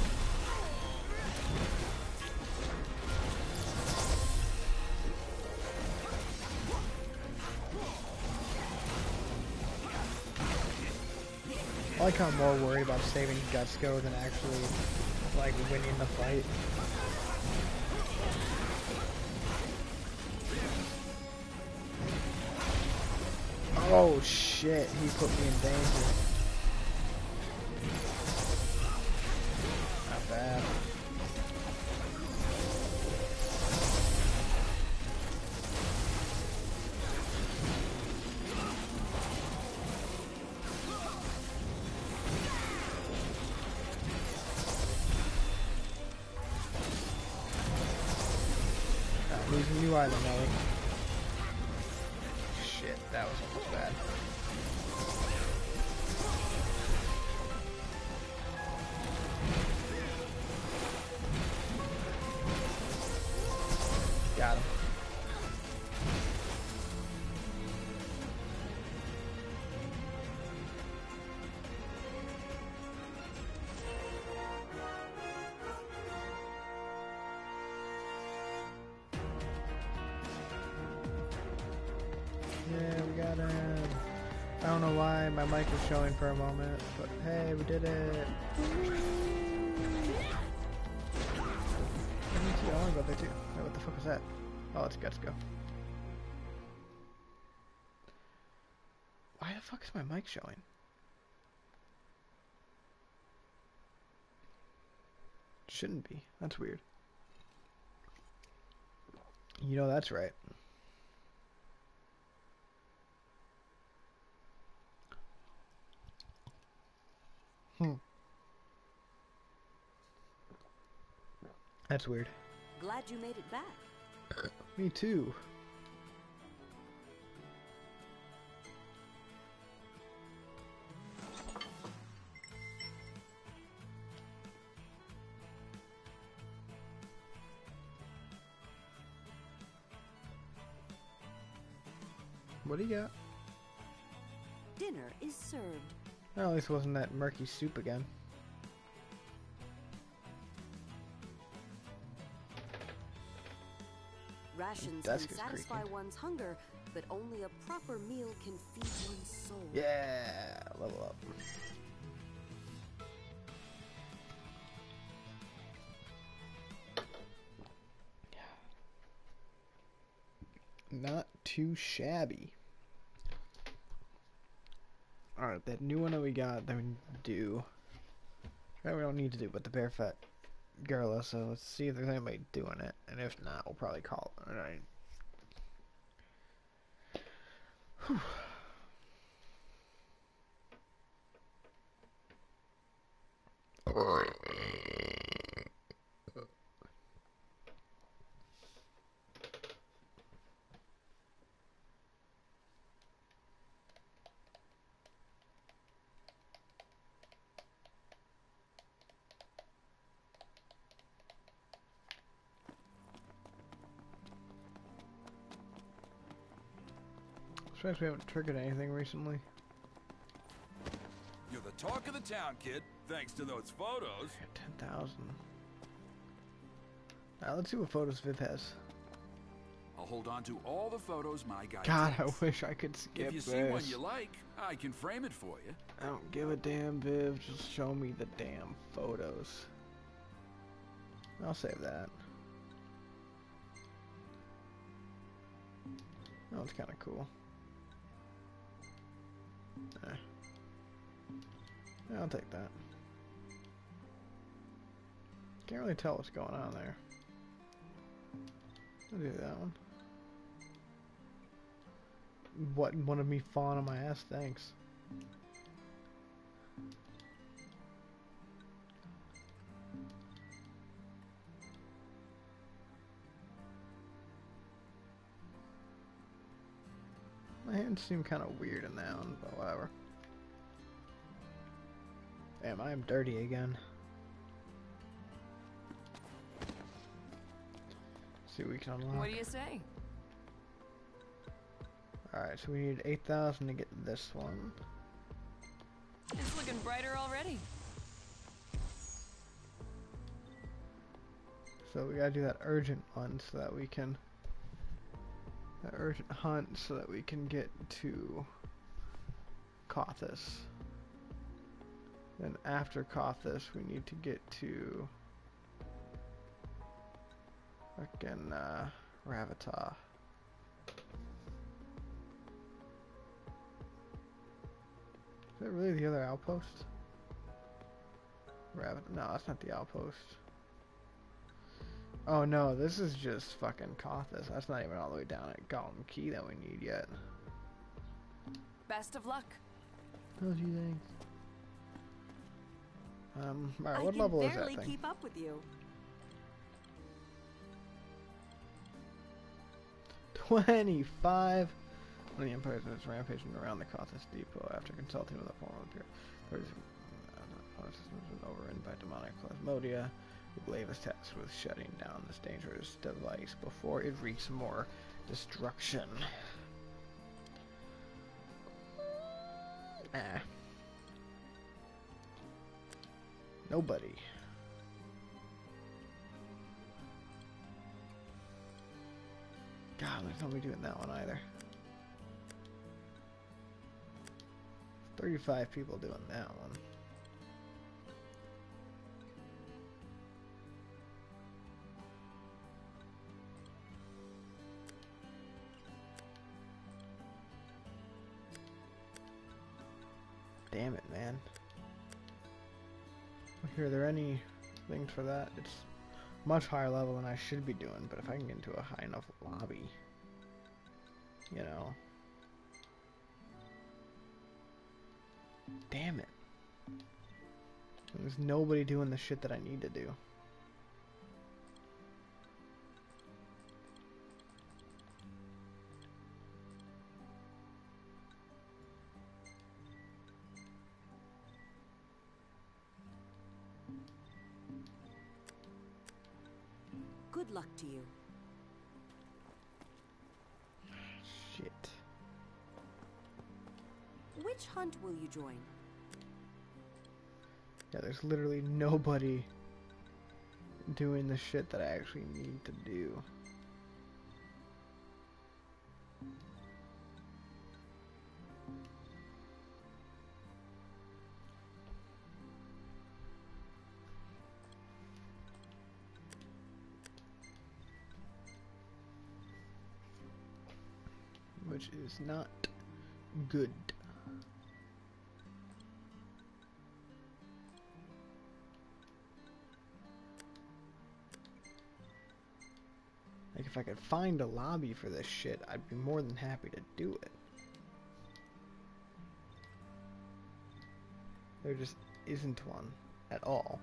S1: I like how I'm more worried about saving Gutsco than actually, like, winning the fight. Oh shit, he put me in danger. Not bad. Not losing you either, Nelly. Shit, that was almost bad. Got him. Yeah, we got him. I don't know why my mic was showing for a moment, but hey, we did it. I want to go there too. Wait, what the fuck was that? Oh, it's Guts Go. Why the fuck is my mic showing? Shouldn't be. That's weird. You know that's right. Hmm. That's weird.
S6: Glad you made it back.
S1: Me too. What do you got?
S6: Dinner is served.
S1: Well, at least it wasn't that murky soup again.
S6: Rations
S1: Desk
S6: can
S1: is
S6: satisfy
S1: creaking.
S6: one's hunger, but only a proper meal can feed one's soul.
S1: Yeah, level up. Not too shabby. Alright, that new one that we got that we do. Right, we don't need to do, but the barefoot gorilla, so let's see if there's anybody doing it. And if not, we'll probably call it. Alright. Whew. Suppose we haven't triggered anything recently.
S8: You're the talk of the town, kid, thanks to those photos.
S1: ten thousand. Alright, let's see what photos Viv has.
S8: I'll hold on to all the photos my guy
S1: God, I
S8: takes.
S1: wish I could skip
S8: If you
S1: this.
S8: see one you like, I can frame it for you.
S1: I don't give a damn, Viv. Just show me the damn photos. I'll save that. That one's kind of cool. Eh. Yeah, I'll take that. Can't really tell what's going on there. I'll do that one. What, wanted me falling on my ass? Thanks. My hands seem kind of weird in that one, but whatever. Damn, I am dirty again. See what we can unlock.
S7: What do you say?
S1: Alright, so we need eight thousand to get this one.
S7: It's looking brighter already.
S1: So we gotta do that urgent one so that we can... That urgent hunt so that we can get to Kothis. Then after Kothis we need to get to... Fucking, uh, Ravatah. Is that really the other outpost? Rabbit? No, that's not the outpost. Oh no, this is just fucking Kothis. That's not even all the way down at Galton Key that we need yet.
S7: Best of luck.
S1: How do you think? Um, alright,
S6: I
S1: what
S6: can
S1: level is that
S6: barely
S1: thing?
S6: keep up with you.
S1: twenty-five. When the Empire is rampaging around the Kothis depot after consulting with the former Imperial authorities, overrun by demonic Plasmodia, Glaive is tasked with shutting down this dangerous device before it wreaks more destruction. Ah. Nobody. God, there's nobody doing that one either. thirty-five people doing that one. Damn it, man. Here, are there any things for that? It's much higher level than I should be doing, but if I can get into a high enough lobby, you know. Damn it. There's nobody doing the shit that I need to do.
S6: Good luck to you.
S1: Shit.
S6: Which hunt will you join?
S1: Yeah, there's literally nobody doing the shit that I actually need to do. Which is not good. Like, if I could find a lobby for this shit, I'd be more than happy to do it. There just isn't one at all.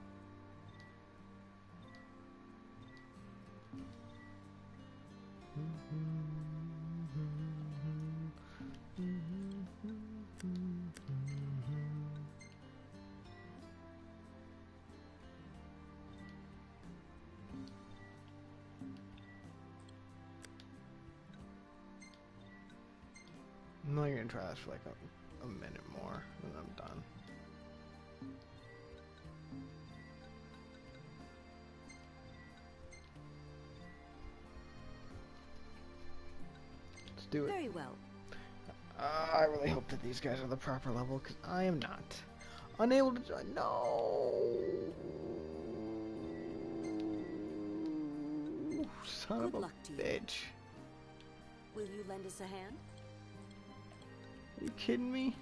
S1: I'm only gonna try this for like a, a minute more, and then I'm done. Let's do it.
S6: Very well.
S1: Uh, I really hope that these guys are the proper level, because I am not. Unable to join. No! Son
S6: Good
S1: of a
S6: luck to you.
S1: bitch.
S6: Will you lend us a hand?
S1: Are you kidding me?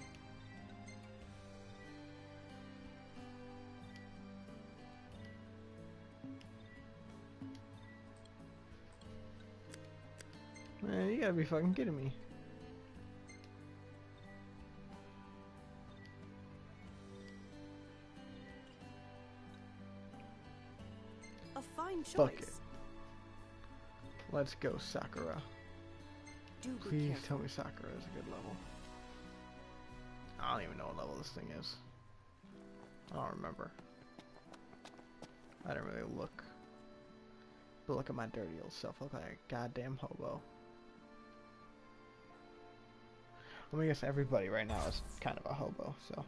S1: Man, you gotta be fucking kidding me.
S6: A fine choice.
S1: Fuck it. Let's go, Sakura.
S6: Do be
S1: Please
S6: careful.
S1: tell me Sakura is a good level. I don't even know what level this thing is. I don't remember. I didn't really look. But look at my dirty old self. Look like a goddamn hobo. I mean, I guess everybody right now is kind of a hobo, so.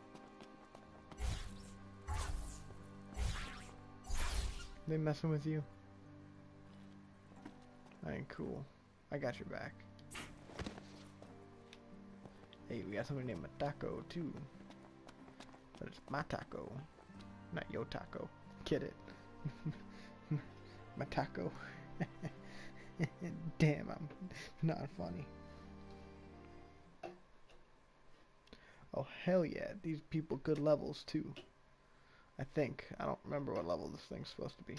S1: They messing with you? I ain't cool. I got your back. Hey, we got somebody named Matako too. But it's my taco, not your taco. Get it? Matako. Damn, I'm not funny. Oh hell yeah, these people good levels too. I think. I don't remember what level this thing's supposed to be.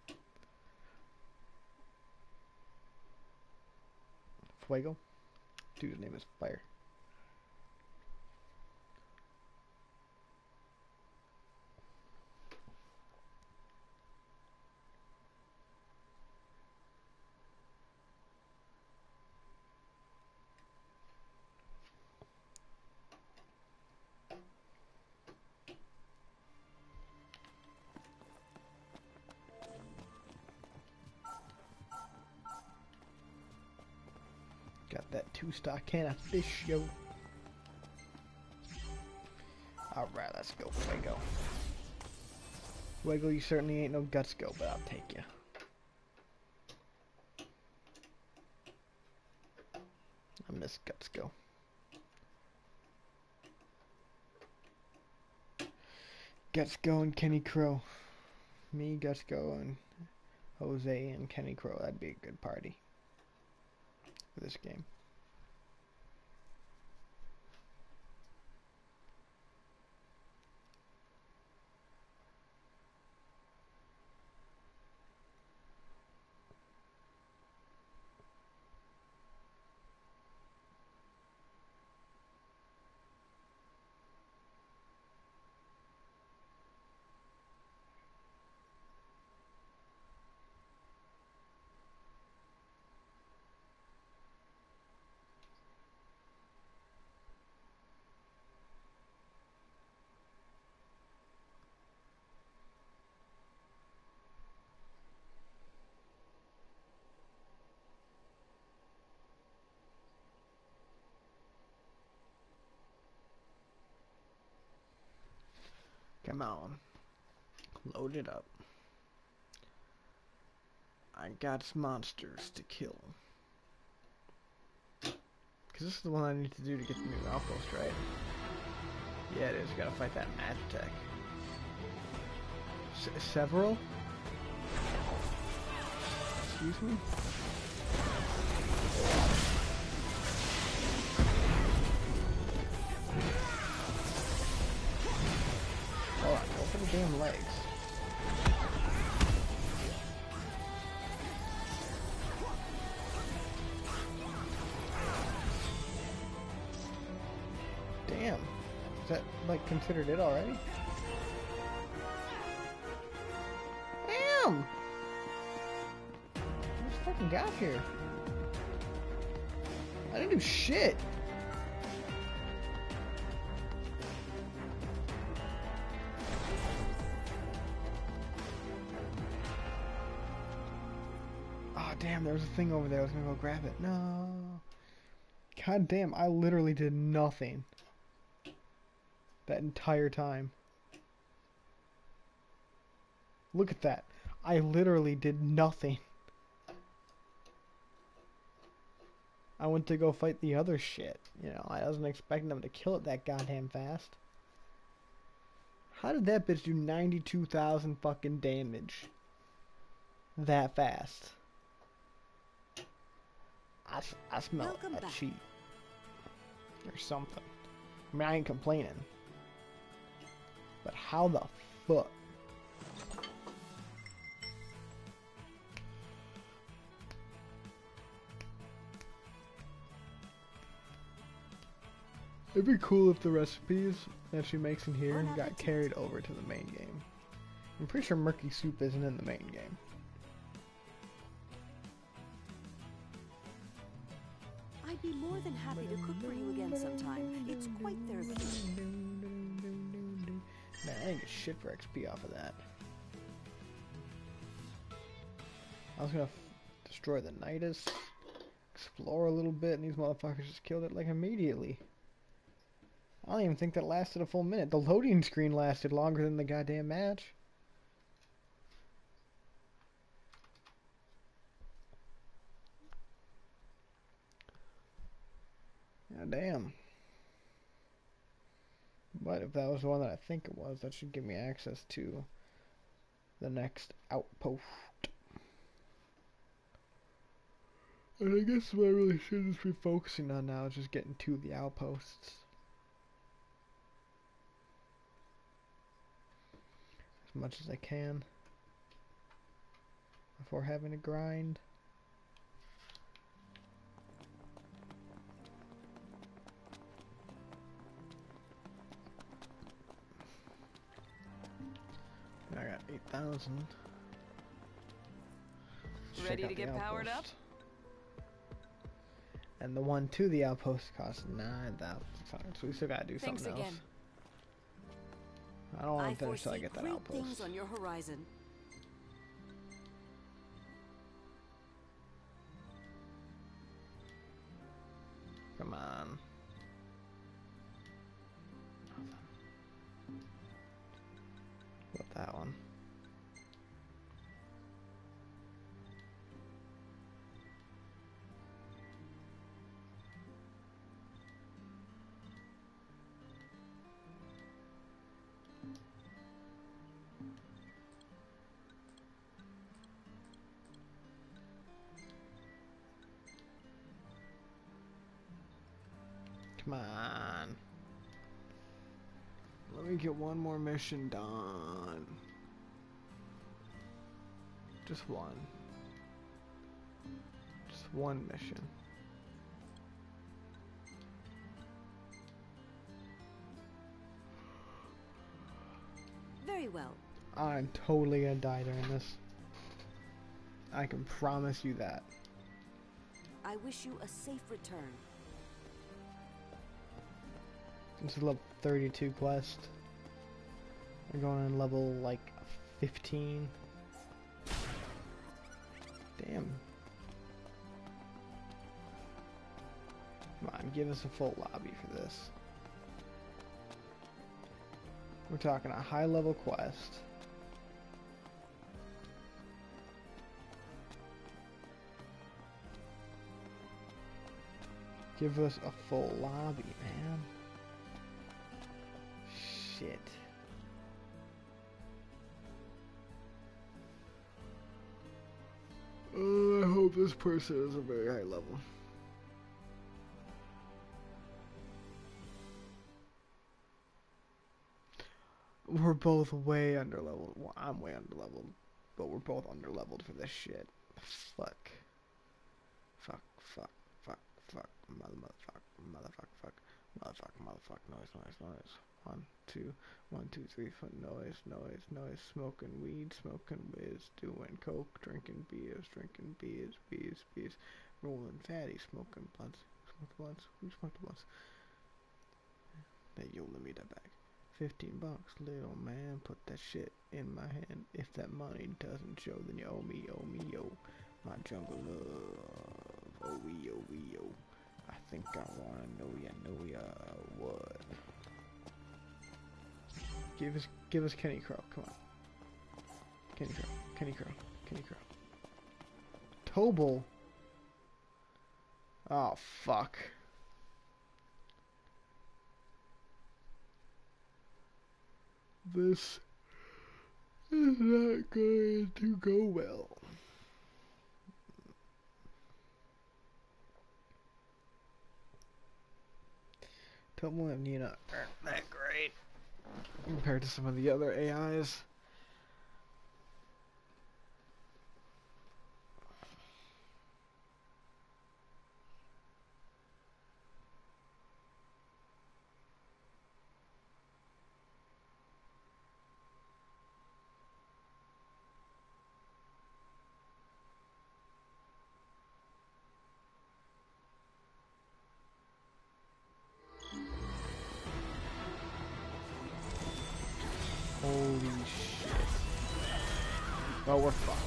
S1: Fuego? Dude's name is Fire. Got that two-star can of fish, yo. Alright, let's go, Fuego. Fuego, you certainly ain't no guts go, but I'll take you. I miss guts go. Guts go and Kenny Crow. Me, Guts go, and Jose and Kenny Crow. That'd be a good party for this game. Come on. Load it up. I got monsters to kill. Because this is the one I need to do to get the new outpost, right? Yeah, it is. Gotta fight that Magitech. Se several? Excuse me? Hold on, go for the damn legs. Damn. Is that, like, considered it already? Damn! I just fucking got here. I didn't do shit. Oh, damn, there was a thing over there. I was gonna go grab it. No. God damn, I literally did nothing that entire time. Look at that. I literally did nothing. I went to go fight the other shit. You know, I wasn't expecting them to kill it that goddamn fast. How did that bitch do ninety-two thousand fucking damage that fast? I, I smell
S6: Welcome
S1: that
S6: back.
S1: cheat. Or something. I mean, I ain't complaining. But how the fuck? It'd be cool if the recipes that she makes in here
S6: Bon
S1: got
S6: appetit.
S1: carried over to the main game. I'm pretty sure Murky Soup isn't in the main game.
S6: I'd be more than happy to cook for you again sometime. It's quite therapeutic.
S1: Man, I didn't get shit for X P off of that. I was gonna f destroy the Nidus, explore a little bit, and these motherfuckers just killed it like immediately. I don't even think that lasted a full minute. The loading screen lasted longer than the goddamn match. God damn. But if that was the one that I think it was, that should give me access to the next outpost. And I guess what I really should just be focusing on now is just getting to the outposts. As much as I can before having to grind. I got eight thousand.
S7: Ready to get powered up?
S1: And the one to the outpost costs nine thousand. So we still gotta do
S6: Thanks
S1: something
S6: again.
S1: else. I don't want
S6: I
S1: to finish till I
S6: foresee
S1: get that
S6: great
S1: outpost.
S6: things on your horizon.
S1: Come on. What that one? Come on. Let me get one more mission done. Just one. Just one mission.
S6: Very well.
S1: I'm totally gonna die during this. I can promise you that.
S6: I wish you a safe return.
S1: This is level thirty-two quest. We're going on level like fifteen. Damn. Come on, give us a full lobby for this. We're talking a high level quest. Give us a full lobby, man. Shit. Oh, I hope this person is a very high level. We're both way underleveled. Well, I'm way underleveled, but we're both underleveled for this shit. Fuck. Fuck, fuck, fuck, fuck, mother, motherfuck, motherfuck, fuck, motherfuck, motherfuck, noise, noise, noise. One, two, one, two, three, four, noise, noise, noise, smoking weed, smoking whiz, doing coke, drinking beers, drinking beers, beers, beers, rolling fatty, smoking blunts, smoking blunts, who smoked blunts? Hey, yo, let me that back. Fifteen bucks, little man, put that shit in my hand. If that money doesn't show, then you owe me, owe me, yo. My jungle love, oh we, oh we, yo. I think I wanna know ya, know ya, what? Give us, give us Kenny Crow, come on. Kenny Crow, Kenny Crow, Kenny Crow. Tobal. Oh, fuck. This is not going to go well. Tobal and Nina aren't that great compared to some of the other A Is. Holy shit. Well, we're fucked.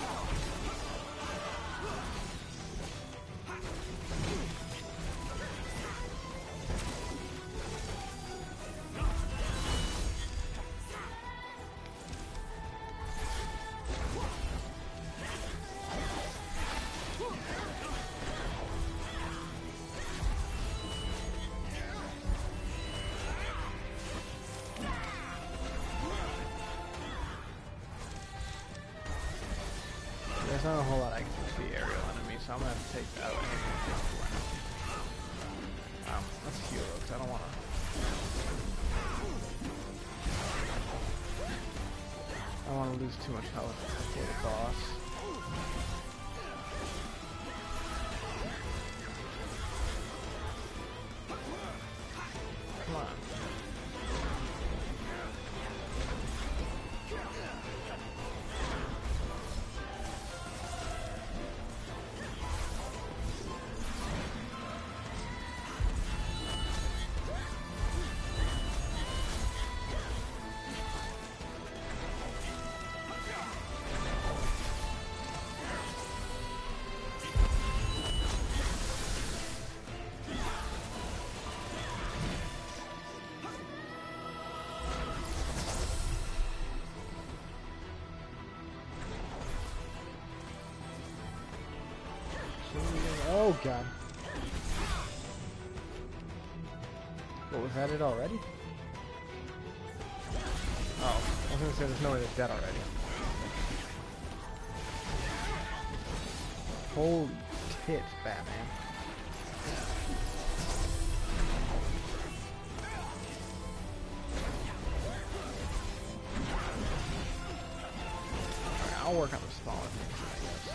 S1: There's not a whole lot I can do with the aerial enemy, so I'm gonna have to take that away. Um, let's heal though, because I don't wanna. I don't wanna lose too much health before the boss. Come on. Oh god. What, was that it already? Oh, I was gonna say there's no way they're dead already. Holy tits, Batman. Alright, I'll work on the smaller things, I guess.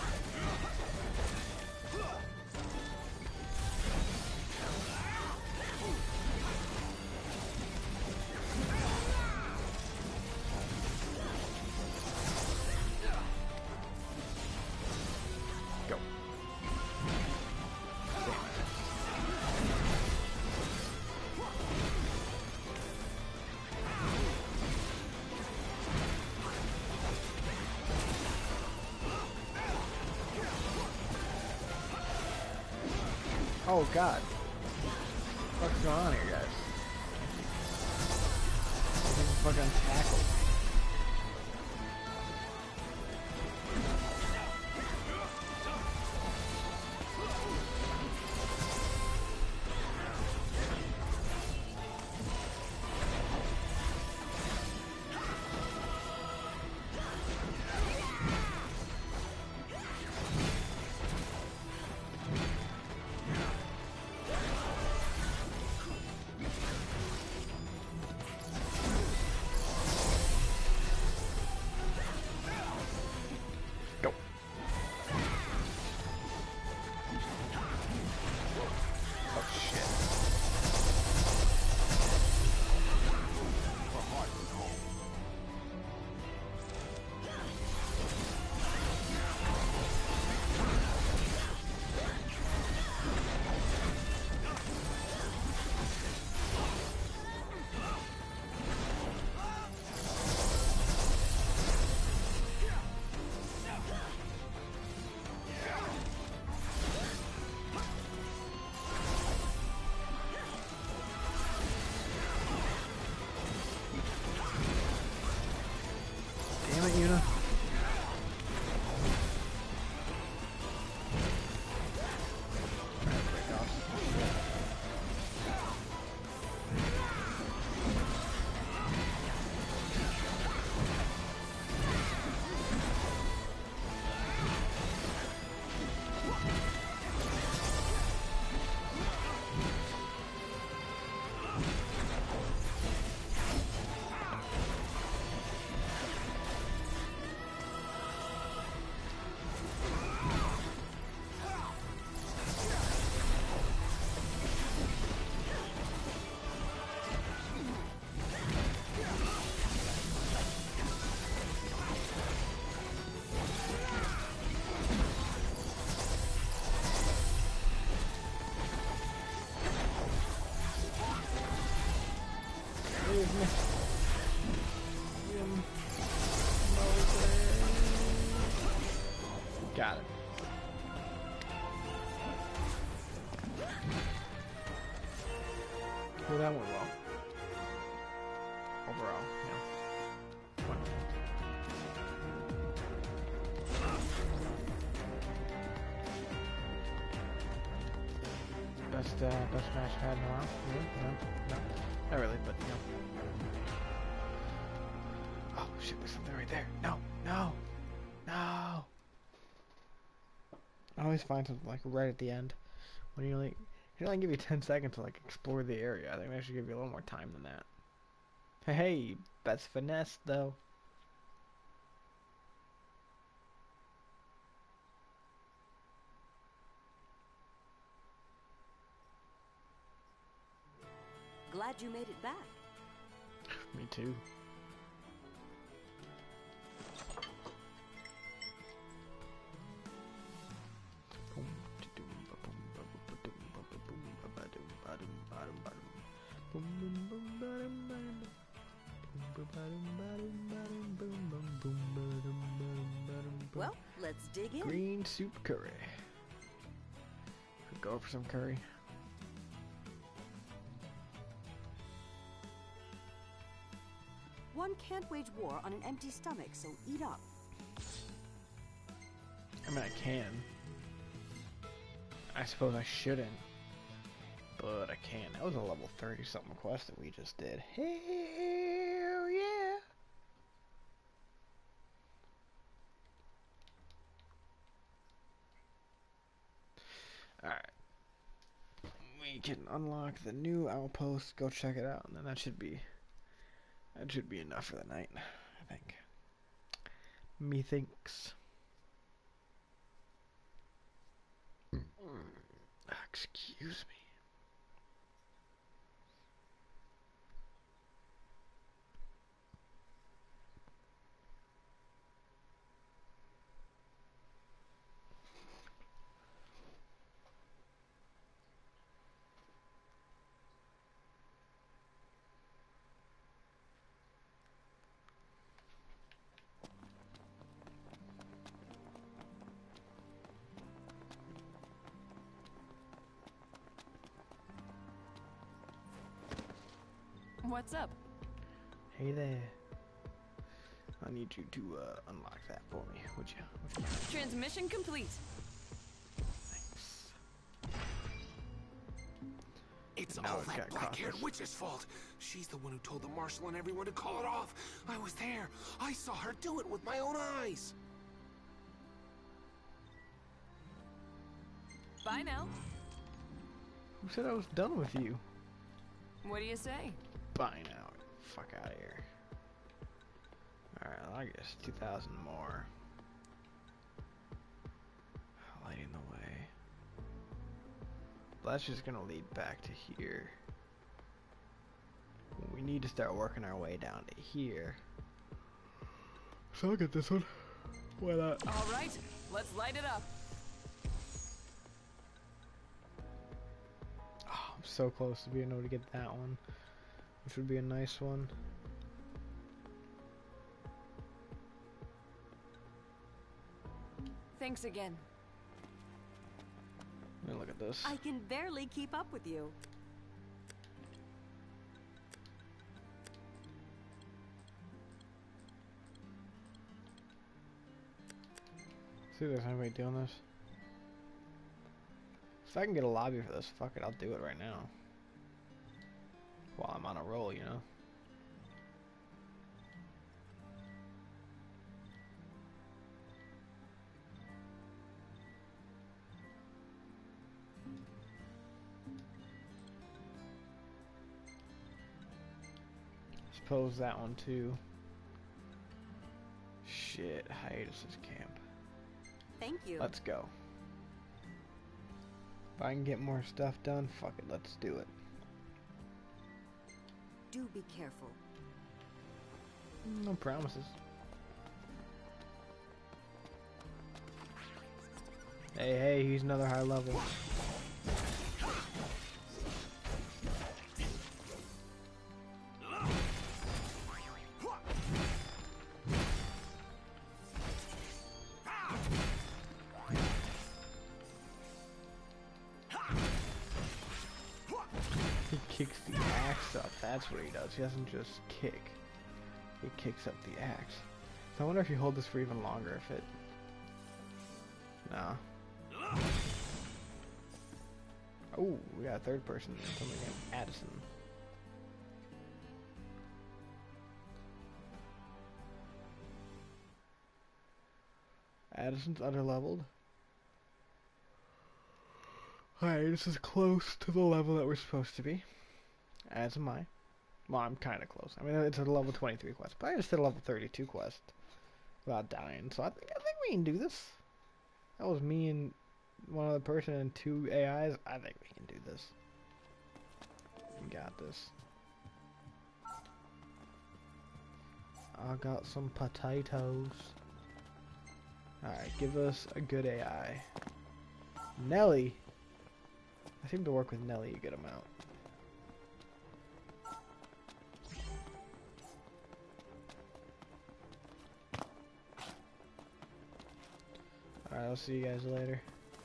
S1: Oh god. What's going on here, guys? Fucking tackle. Damn it, Yuna. Got it. Well, that went well. Overall, yeah. Went well. Best, uh, best match I've had in a while? Really? No, no. Not really, but, you know. Oh, shit, there's something right there. No, no, no! I always find something, like, right at the end. When you, like, they only give you ten seconds to, like, explore the area. I think they should give you a little more time than that. Hey, hey, that's finesse, though.
S6: Glad you made it back.
S1: Me too.
S6: Well, let's dig in.
S1: Green soup curry. Go for some curry.
S6: One can't wage war on an empty stomach, so eat up.
S1: I mean, I can. I suppose I shouldn't. But I can. That was a level thirty something quest that we just did. Hell yeah! Alright. We can unlock the new outpost, go check it out, and then that should be that should be enough for the night, I think. Methinks. Excuse me.
S7: What's up?
S1: Hey there. I need you to uh, unlock that for me, would you? Would you?
S7: Transmission complete.
S1: Thanks.
S9: It's
S1: Now
S9: all
S1: it's
S9: that
S1: got
S9: black-haired
S1: coffers.
S9: witch's fault. She's the one who told the marshal and everyone to call it off. I was there. I saw her do it with my own eyes.
S7: Bye now.
S1: Who said I was done with you?
S7: What do you say?
S1: Bye now. Fuck out of here. Alright, I guess two thousand more. Lighting the way. But that's just gonna lead back to here. We need to start working our way down to here. So I'll get this one. Why not?
S7: All right, let's light it up.
S1: Oh, I'm so close to being able to get that one, which would be a nice one.
S7: Thanks again.
S1: Let me look at this.
S6: I can barely keep up with you.
S1: See if there's anybody doing this. If I can get a lobby for this, fuck it, I'll do it right now. While I'm on a roll, you know? Suppose that one too. Shit, hiatus's camp.
S6: Thank you.
S1: Let's go. If I can get more stuff done, fuck it, let's do it.
S6: Do be careful.
S1: No promises. Hey, hey, he's another high level. He kicks the axe up, that's what he does. He doesn't just kick. He kicks up the axe. So I wonder if you hold this for even longer, if it... No. Oh, we got a third person. Somebody named Addison. Addison's underleveled. Alright, this is close to the level that we're supposed to be. As am I. Well, I'm kind of close. I mean, it's a level twenty-three quest, but I just did a level thirty-two quest without dying. So I think I think we can do this. That was me and one other person and two A Is. I think we can do this. We got this. I got some potatoes. Alright, give us a good A I. Nelly. I seem to work with Nelly a good amount. Alright, I'll see you guys later.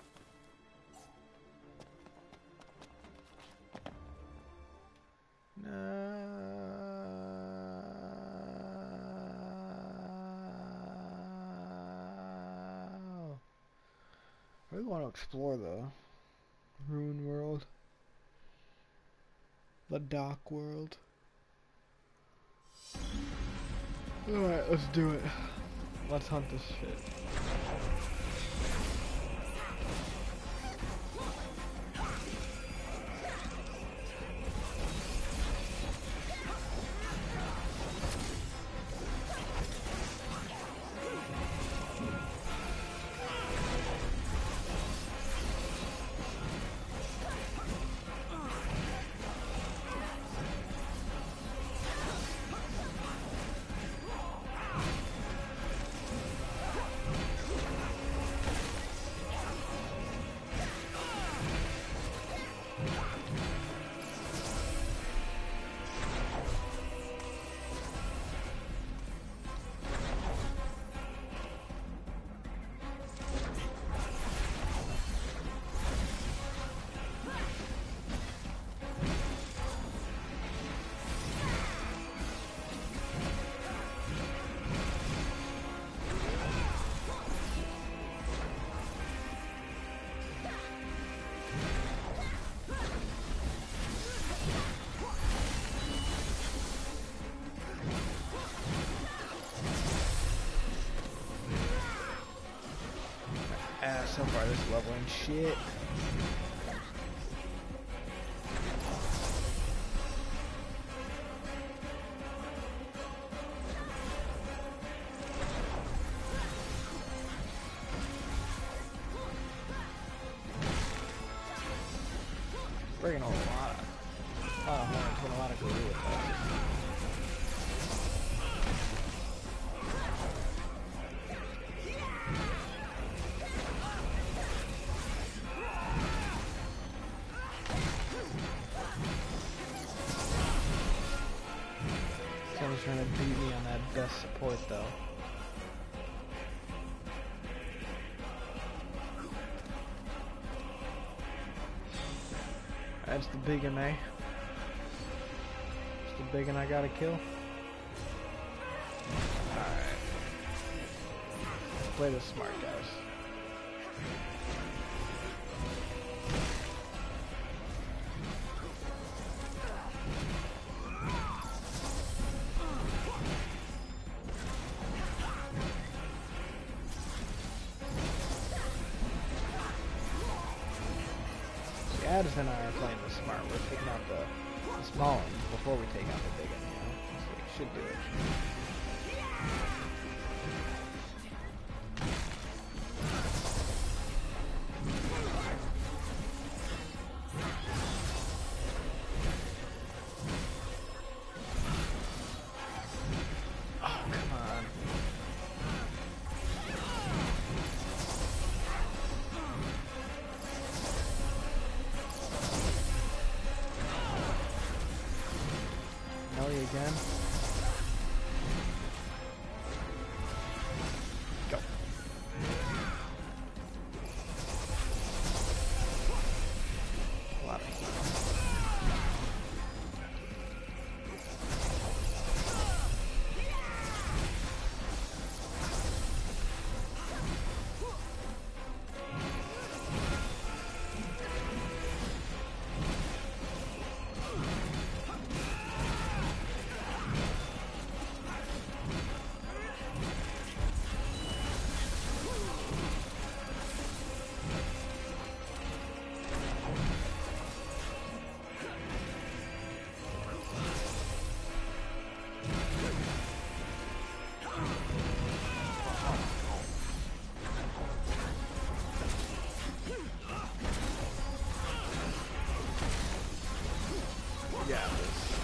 S1: No. I really want to explore the Ruin World. The Dock World. Alright, let's do it. Let's hunt this shit. So far, this level ain't shit. Bringing a lot of, a lot of horns and a lot of glue with that. Someone's trying to beat me on that best support though. That's the big one, eh? It's the big one I gotta kill. Alright. Play this smart, guys. Addison and I are playing this smart. We're taking out the, the small one before we take out the big one, you know? So we should do it. Oh, come on. Again. Go. A lot of yeah, this.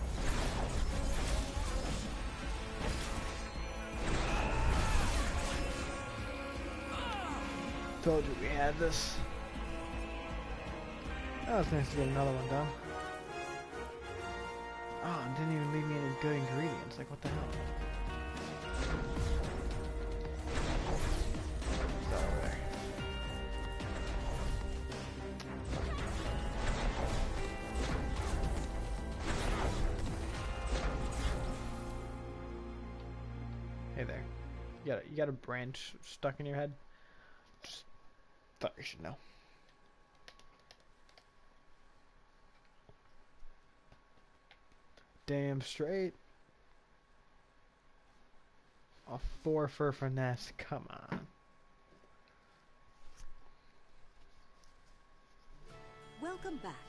S1: Told you we had this. Oh, it's nice to get another one done. Oh, and didn't even leave me any good ingredients. Like, what the hell? What's that over there? Hey there. You got a, you got a branch stuck in your head? Just thought you should know. Damn straight. A four for finesse. Come on.
S6: Welcome back.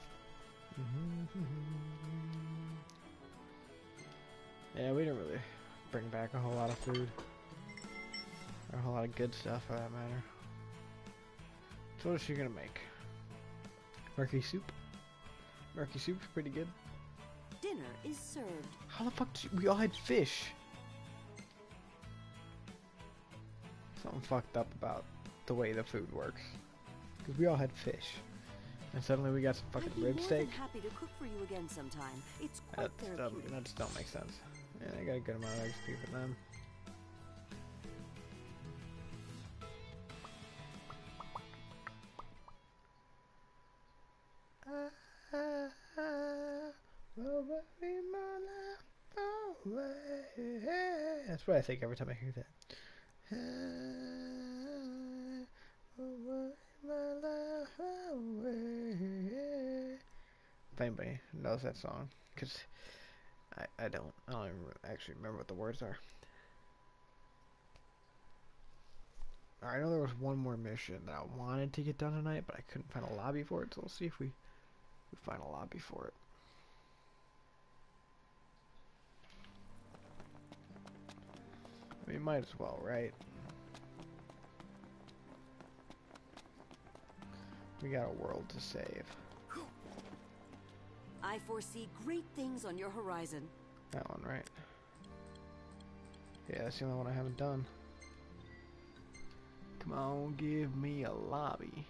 S1: Yeah, we didn't really bring back a whole lot of food. Or a whole lot of good stuff for that matter. So what is she gonna make? Murky soup? Murky soup's pretty good.
S6: Dinner is served.
S1: How the fuck did you, we all had fish? Something fucked up about the way the food works. Because we all had fish. And suddenly we got some fucking
S6: I'd be
S1: rib
S6: more
S1: steak.
S6: than happy to cook for you again sometime. It's quite
S1: That,
S6: therapeutic.
S1: that just don't make sense. Yeah, I got a good amount of X P for them. That's what I think every time I hear that. If anybody knows that song, because I, I don't. I don't even actually remember what the words are. I know there was one more mission that I wanted to get done tonight, but I couldn't find a lobby for it, so we'll see if we, we find a lobby for it. I mean, might as well, right? We got a world to save.
S6: I foresee great things on your horizon.
S1: That one, right? Yeah, that's the only one I haven't done. Come on, give me a lobby.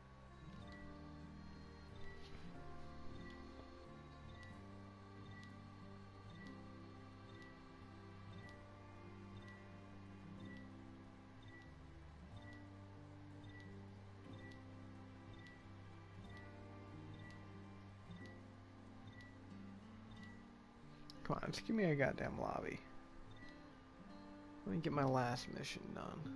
S1: Come on, just give me a goddamn lobby. Let me get my last mission done.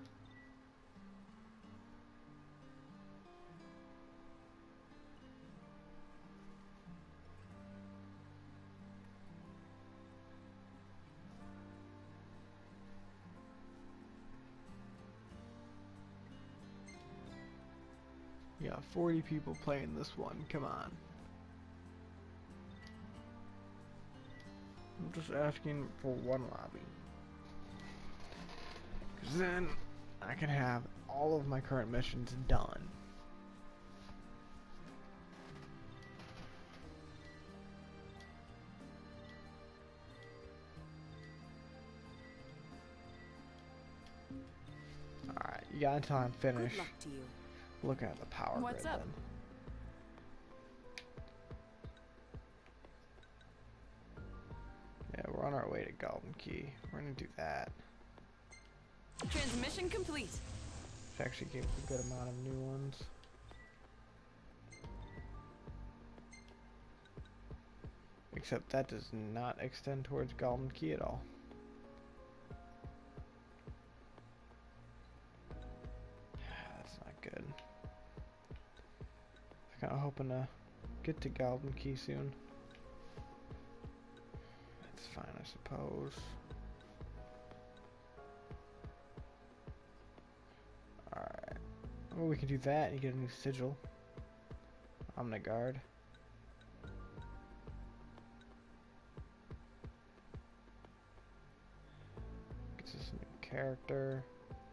S1: Yeah, forty people playing this one, come on. I'm just asking for one lobby. Cause then I can have all of my current missions done. Alright, you got until I'm finished.
S6: Good luck to you.
S1: Looking at the power
S7: What's
S1: grid
S7: up?
S1: then. Yeah, we're on our way to Golden Key. We're gonna do that.
S7: Transmission complete.
S1: Which actually gave us a good amount of new ones. Except that does not extend towards Golden Key at all. That's not good. I'm kinda hoping to get to Golden Key soon. That's fine, I suppose. Alright. Well, we can do that and get a new sigil. Omniguard. Gets us a new character.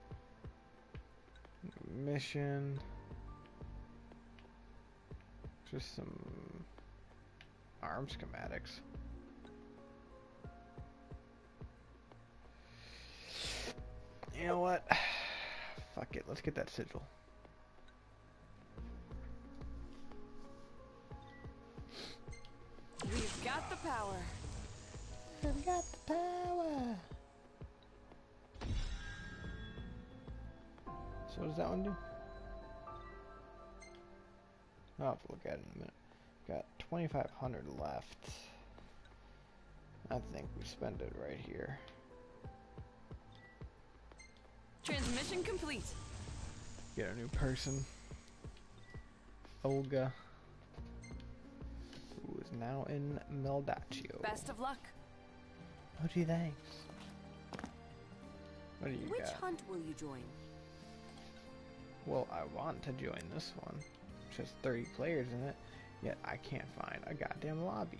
S1: New mission. Just some arm schematics. You know what? Fuck it, let's get that sigil.
S7: We've got the power.
S1: I've got the power. So what does that one do? I'll have to look at it in a minute. Got twenty-five hundred left. I think we spend it right here.
S7: Transmission complete.
S1: Get a new person. Olga. Who is now in Meldaccio.
S7: Best of luck.
S1: Oh gee, thanks. What do you
S6: Which
S1: got?
S6: hunt will you join?
S1: Well, I want to join this one, which has thirty players in it, yet I can't find a goddamn lobby.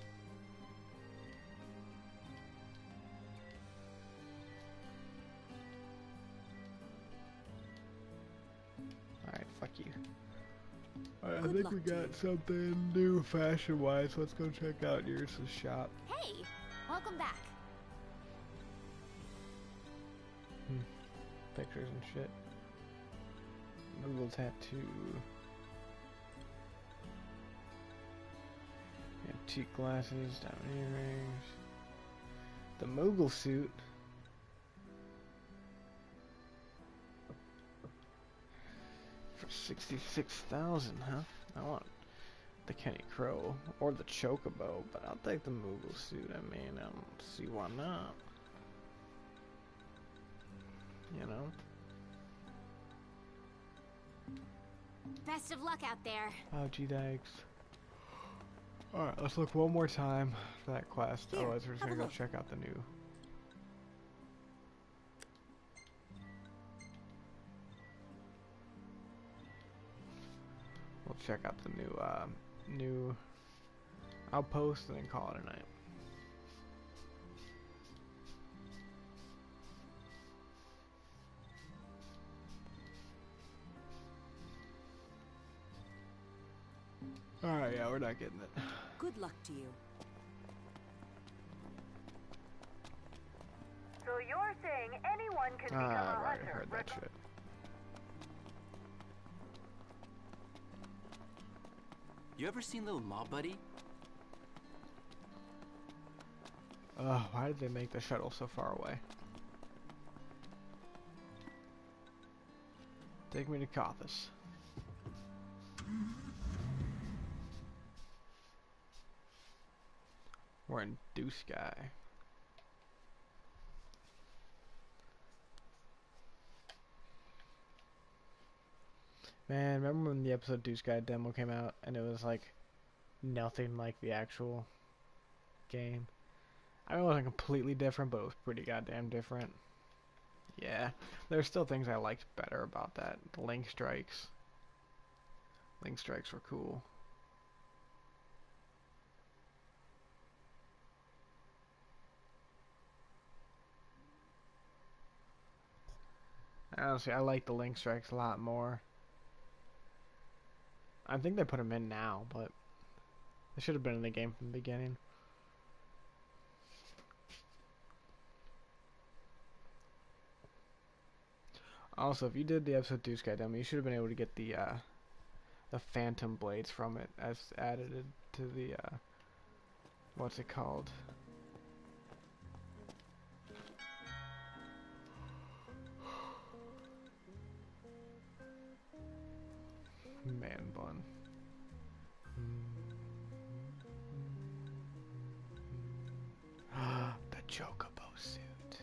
S1: Alright, fuck you. Alright, I
S6: Good
S1: think
S6: luck
S1: we
S6: to
S1: got
S6: you.
S1: something new fashion-wise. Let's go check out yours' shop.
S2: Hey, welcome back.
S1: Pictures and shit. Moogle tattoo. Antique glasses, diamond earrings. The Moogle suit. For sixty-six thousand, huh? I want the Kenny Crow or the Chocobo, but I'll take the Moogle suit. I mean, I don't see why not. You know?
S2: Best of luck out there.
S1: Oh, gee, thanks. Alright, let's look one more time for that quest.
S6: Here,
S1: Otherwise, we're just
S6: have
S1: gonna
S6: a
S1: go
S6: look.
S1: check out the new. We'll check out the new uh, new outpost and then call it a night. Alright, yeah, we're not getting it.
S6: Good luck to you.
S10: So you're saying anyone can become
S1: Ah,
S10: a
S1: right,
S10: hunter?
S1: I heard that shit.
S3: You ever seen Little Mob Buddy?
S1: Ugh, why did they make the shuttle so far away? Take me to Kothis. We're in Dew Sky. Man, remember when the episode Dew Sky demo came out and it was like nothing like the actual game? I mean, it wasn't completely different, but it was pretty goddamn different. Yeah, there's still things I liked better about that. The Link Strikes. Link Strikes were cool. Honestly, I like the Link Strikes a lot more. I think they put them in now, but they should have been in the game from the beginning. Also, if you did the episode two Sky demo, you should have been able to get the uh, the Phantom Blades from it as added to the uh, what's it called? Man bun. The Chocobo suit.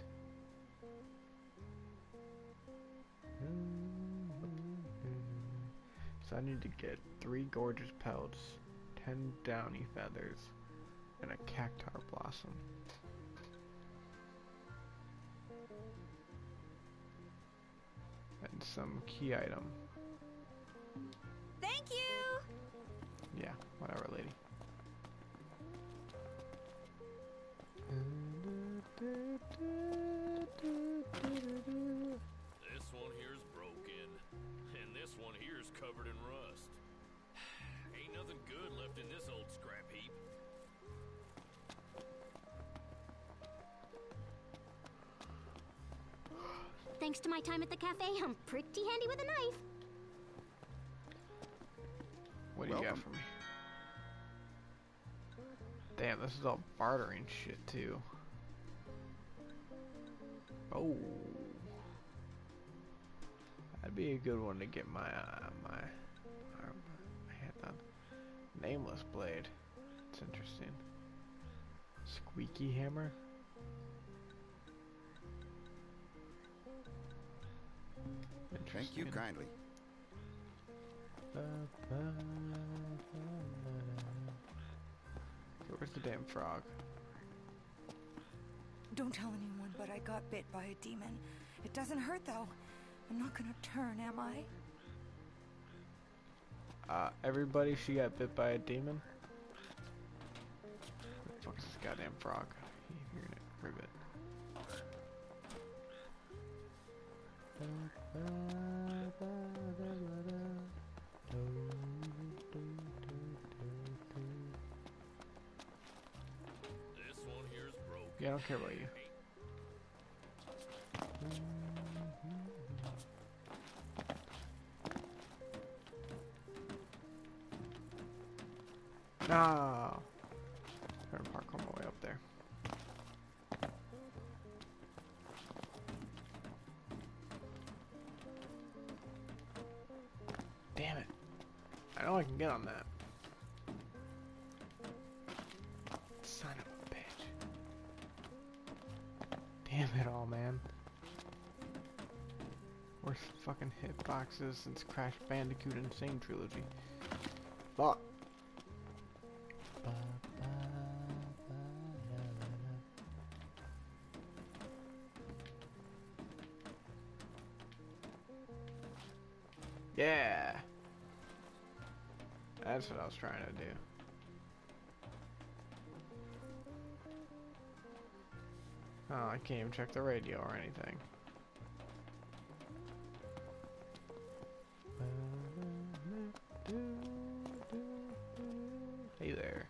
S1: So I need to get three gorgeous pelts, ten downy feathers, and a cactar blossom. And some key item.
S2: Thank you!
S1: Yeah, whatever, lady.
S4: This one here's broken, and this one here's covered in rust. Ain't nothing good left in this old scrap heap.
S2: Thanks to my time at the cafe, I'm pretty handy with a knife.
S1: What do you got for me? Damn, this is all bartering shit too. Oh, that'd be a good one to get my uh, my, my my hand on. Nameless blade. It's interesting. Squeaky hammer.
S11: Thank you kindly.
S1: Okay, where's the damn frog?
S12: Don't tell anyone, but I got bit by a demon. It doesn't hurt, though. I'm not gonna turn, am I?
S1: Uh, everybody, she got bit by a demon? Where the fuck is this goddamn frog? You're gonna prove it.
S4: This one here's broken.
S1: Yeah, I don't care about you. No. Trying to park on my way up there. Damn it. I know I can get on that. Son of a bitch. Damn it all, man. Worst fucking hitboxes since Crash Bandicoot Insane Trilogy. Fuck. Yeah. That's what I was trying to do. Oh, I can't even check the radio or anything. Hey there.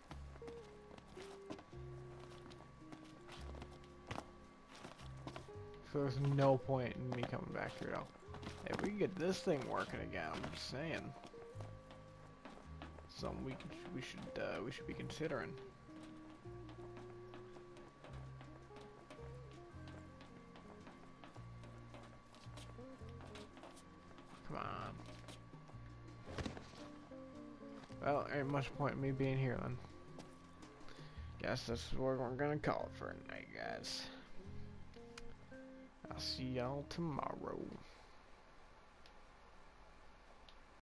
S1: So there's no point in me coming back here though. If we can get this thing working again, I'm just saying. Something we can, we should uh, we should be considering. Come on. Well, there ain't much point in me being here then. Guess that's what we're gonna call it for tonight, guys. I'll see y'all tomorrow.